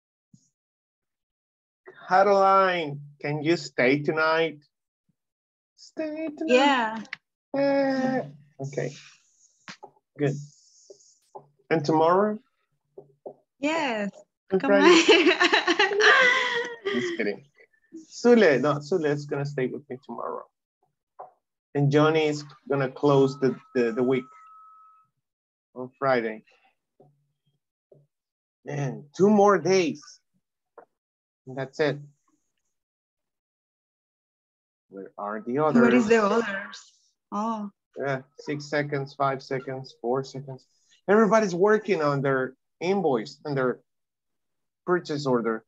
Caroline, can you stay tonight? Stay tonight. Yeah. Uh, okay, good. And tomorrow? Yes. And Come Friday? on. Just kidding. Sule, no, Sule is gonna stay with me tomorrow. And Johnny is gonna close the, the, the week on Friday. Man, two more days. And that's it. Where are the others? What is the others? Oh. Yeah, six seconds, five seconds, four seconds. Everybody's working on their invoice and their purchase order.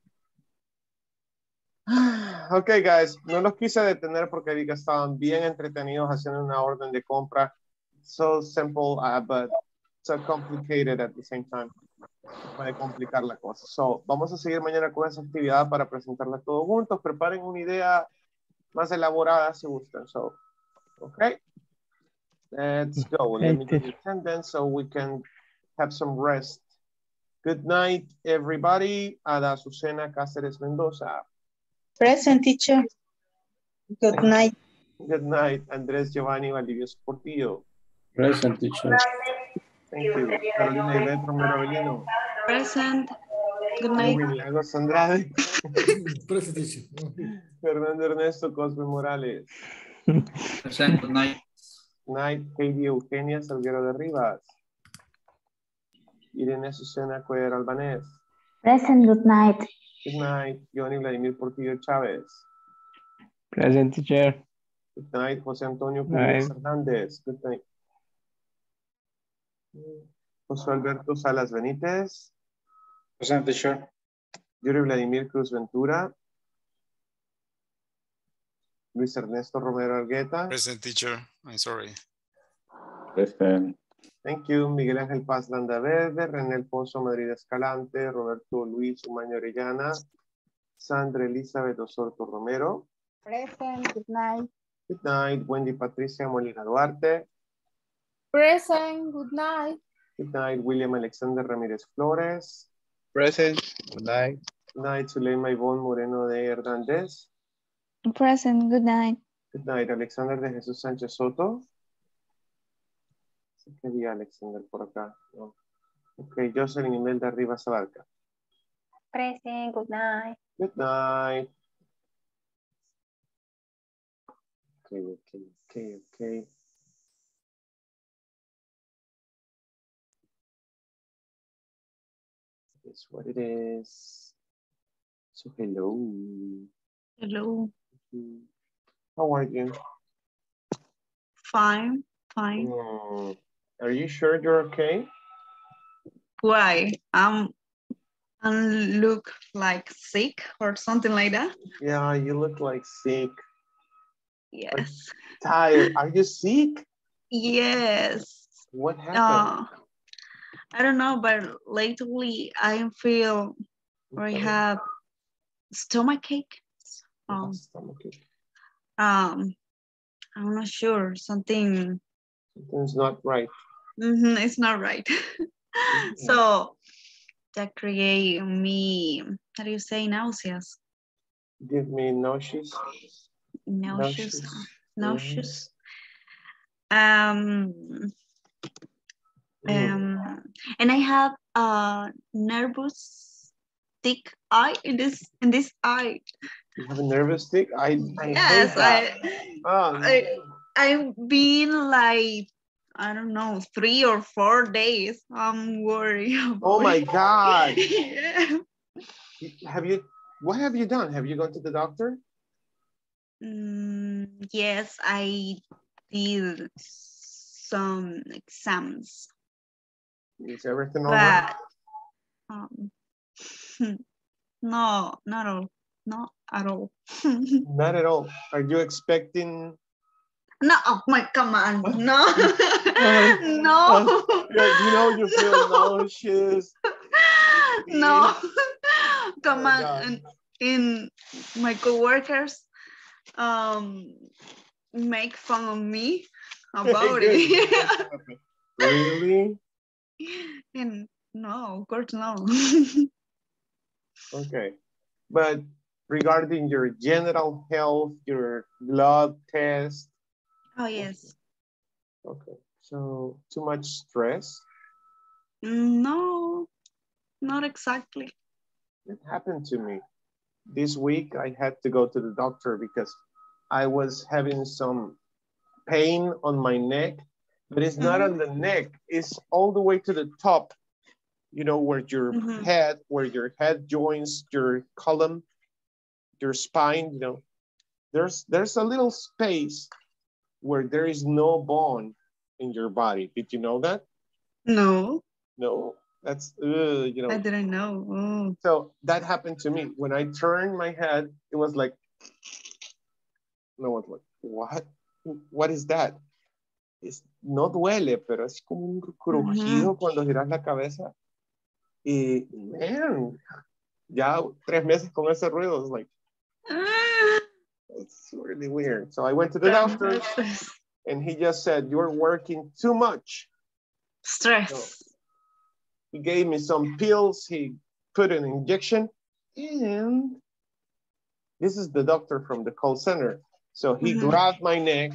Okay, guys, no los quise detener porque vi que estaban bien entretenidos haciendo una orden de compra. So simple, uh, but so complicated at the same time. Puede complicar la cosa. So, vamos a seguir mañana con esa actividad para presentarla todos juntos. Preparen una idea más elaborada si gustan. So, okay. Let's go. Let me do the attendance so we can have some rest. Good night, everybody. Ada Azucena Cáceres Mendoza. Present, teacher. Good night. Good night, Andrés Giovanni Valdivia Portillo. Present, teacher. Thank you. Carolina Ivette Romero Avelino. Present. Good night. Milagros Andrade. Present, teacher. Fernando Ernesto Cosme Morales. Present, good night. Night, Katie Eugenia Salguero de Rivas. Irene Azucena Cuellar Albanés. Present, good night. Good night, Johnny Vladimir Portillo Chávez. Present, teacher. Good night, José Antonio Night. Pérez Hernández. Good night. José Alberto Salas Benítez. Present, teacher. Yuri Vladimir Cruz Ventura. Luis Ernesto Romero Argueta. Present, teacher. I'm sorry. Present. Thank you. Miguel Ángel Paz Landa Verde, René Alfonso Madrid Escalante, Roberto Luis Umaño Orellana, Sandra Elizabeth Osorto Romero. Present, good night. Good night. Wendy Patricia Molina Duarte. Present, good night. Good night. William Alexander Ramírez Flores. Present, good night. Good night. Zuleima Ivonne Moreno de Hernández. Present, good night. Good night. Alexander de Jesús Sánchez Soto. ¿Qué día Alexander por acá? No. Ok, Jocelyn Imelda Rivas Abarca. Present, good night. Good night. Okay, okay, okay, okay. It's what it is. So hello. Hello. How are you? Fine, fine. Mm, are you sure you're okay? Why? Um, I look like sick or something like that. Yeah, you look like sick. Yes. Tired. Are you sick? Yes. What happened? Uh, I don't know, but lately I feel I have stomach ache. Um, stomach ache. Um, I'm not sure. Something. Something's not right. Mm-hmm, it's not right. So that create me. How do you say nauseous? Give me nauseous. Nauseous. Nauseous. Nauseous. Um. Um, and I have a nervous tick eye in this in this eye. You have a nervous tick? I, I Yes, hate that. I, Oh, I I've been like I don't know three or four days. I'm worried. About oh my it. God. Yeah. Have you, what have you done? Have you gone to the doctor? Mm, yes, I did some exams. Is everything all right? But um, no, not all, not at all. Not at all. Are you expecting? No, oh my, come on, no, Uh, no. uh, you know you feel nauseous. No, come Oh, on. God. And in my coworkers, um, make fun of me about it. Really? And no, of course no. Okay. But regarding your general health, your blood test. Oh, yes. Okay. So too much stress? No, not exactly. It happened to me. This week I had to go to the doctor because I was having some pain on my neck, but it's not Mm-hmm. on the neck. It's all the way to the top. You know, where your Mm-hmm. head, where your head joins your column, your spine, you know, there's there's a little space where there is no bone in your body. Did you know that? No, No, that's, uh, you know. I didn't know. Oh. So that happened to me. When I turned my head, it was like, no one's like, what? What is that? Es, no duele, pero es como un crujido Mm-hmm. cuando giras la cabeza. Y, man, ya tres meses con ese ruido. It's like, it's really weird. So I went to the doctor and he just said, you're working too much. Stress. So he gave me some pills. He put an injection and this is the doctor from the call center. So he Mm-hmm. grabbed my neck.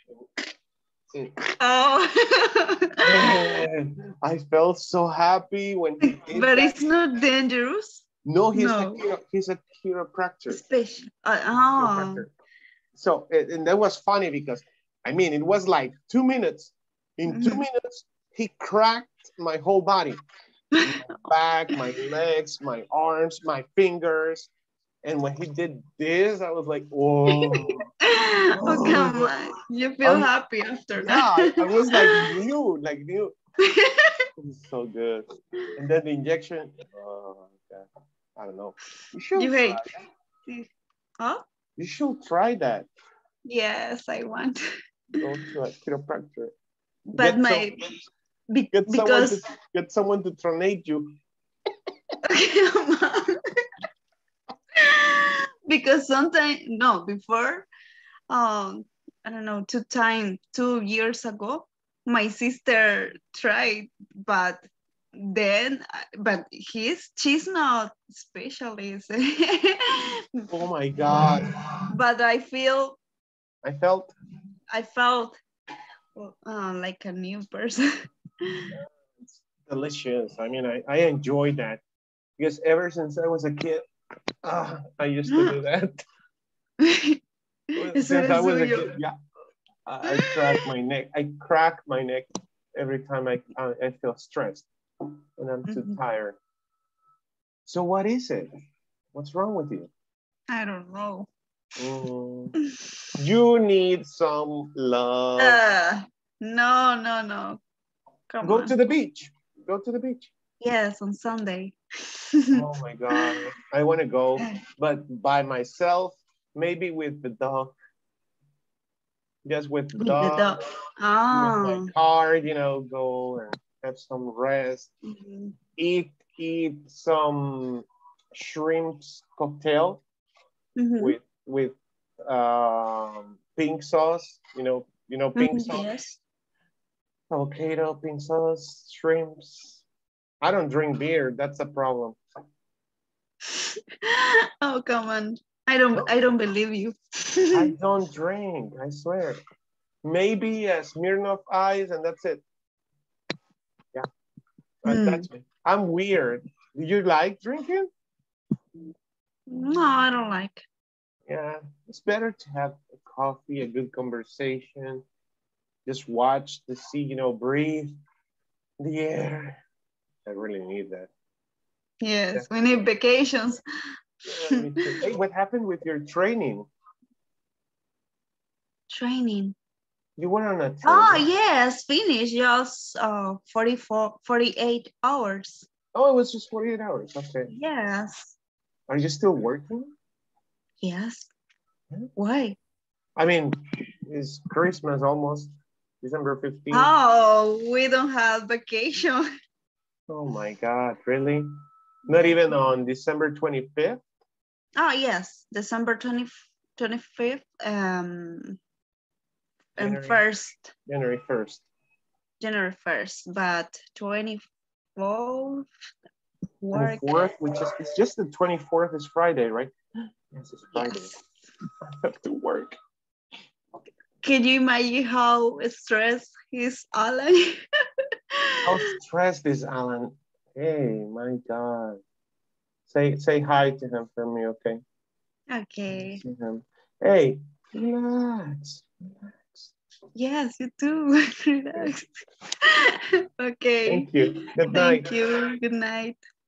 Oh. Man, I felt so happy when he did But that. it's not dangerous. No, he's, No. A, chiro- he's a chiropractor. Special. Uh, oh. Chiropractor. So, it- and that was funny because, I mean, it was like two minutes. In two Mhm. minutes, he cracked my whole body. My back, my legs, my arms, my fingers. And when he did this, I was like, whoa. Oh, come on. You feel I'm- happy after Yeah, I, that. I was like new, like new. It was so good. And then the injection, oh, God. I don't know. You should You try hate. that. Huh? You should try that. Yes, I want. Go to a chiropractor. But Get my some, be, get someone because to get someone to tronate you. because sometimes no before um I don't know two time two years ago my sister tried but then but he's she's not specialist. Oh my God. But I feel I felt I felt uh, like a new person. delicious. I mean, I, I enjoyed that because ever since I was a kid, uh, I used to do that. Since I was a kid, yeah, I, I crack my neck. I crack my neck every time I, I, I feel stressed and I'm too Mhm. tired. So what is it? What's wrong with you? I don't know. Mm, you need some love. Uh, no, no, no. Come Go on. to the beach. Go to the beach. Yes, on Sunday. Oh my God. I want to go, but by myself, maybe with the dog. Just with the With dog. the dog. With Ah. my car, you know, go and have some rest. Mhm. Eat, eat some shrimps cocktail Mhm. with with um, pink sauce. You know, you know pink Mhm, sauce. yes. Avocado, pink sauce, shrimps. I don't drink beer. That's a problem. Oh, come on. I don't I don't believe you. I don't drink. I swear. Maybe a Smirnoff Ice, and that's it. Yeah, and Mm. that's me. I'm weird. Do you like drinking? No, I don't like. Yeah, it's better to have a coffee, a good conversation. Just watch the sea, you know, breathe the air. I really need that. Yes, we need vacations. Yeah, me too. Hey, what happened with your training? Training. You went on a training? Oh, yes, finish just uh forty-four, forty-eight hours. Oh, it was just forty-eight hours. Okay. Yes. Are you still working? Yes. Why? I mean, it's Christmas almost, December fifteenth. Oh, we don't have vacation. Oh my God, really? Not even on December twenty-fifth? Oh, yes, December twentieth, twenty-fifth, um, and January. first, January first. January first, but twenty-fourth, work. twenty-fourth, which is, it's just the twenty-fourth is Friday, right? Yes, it's Friday. Yes. I have to work. Can you imagine how stressed is Alan? How stressed is Alan? Hey, my God. Say say hi to him for me, okay? Okay. See him. Hey, relax. Yes, you too. Relax. Okay. Thank you. Good night. Thank you. Good night.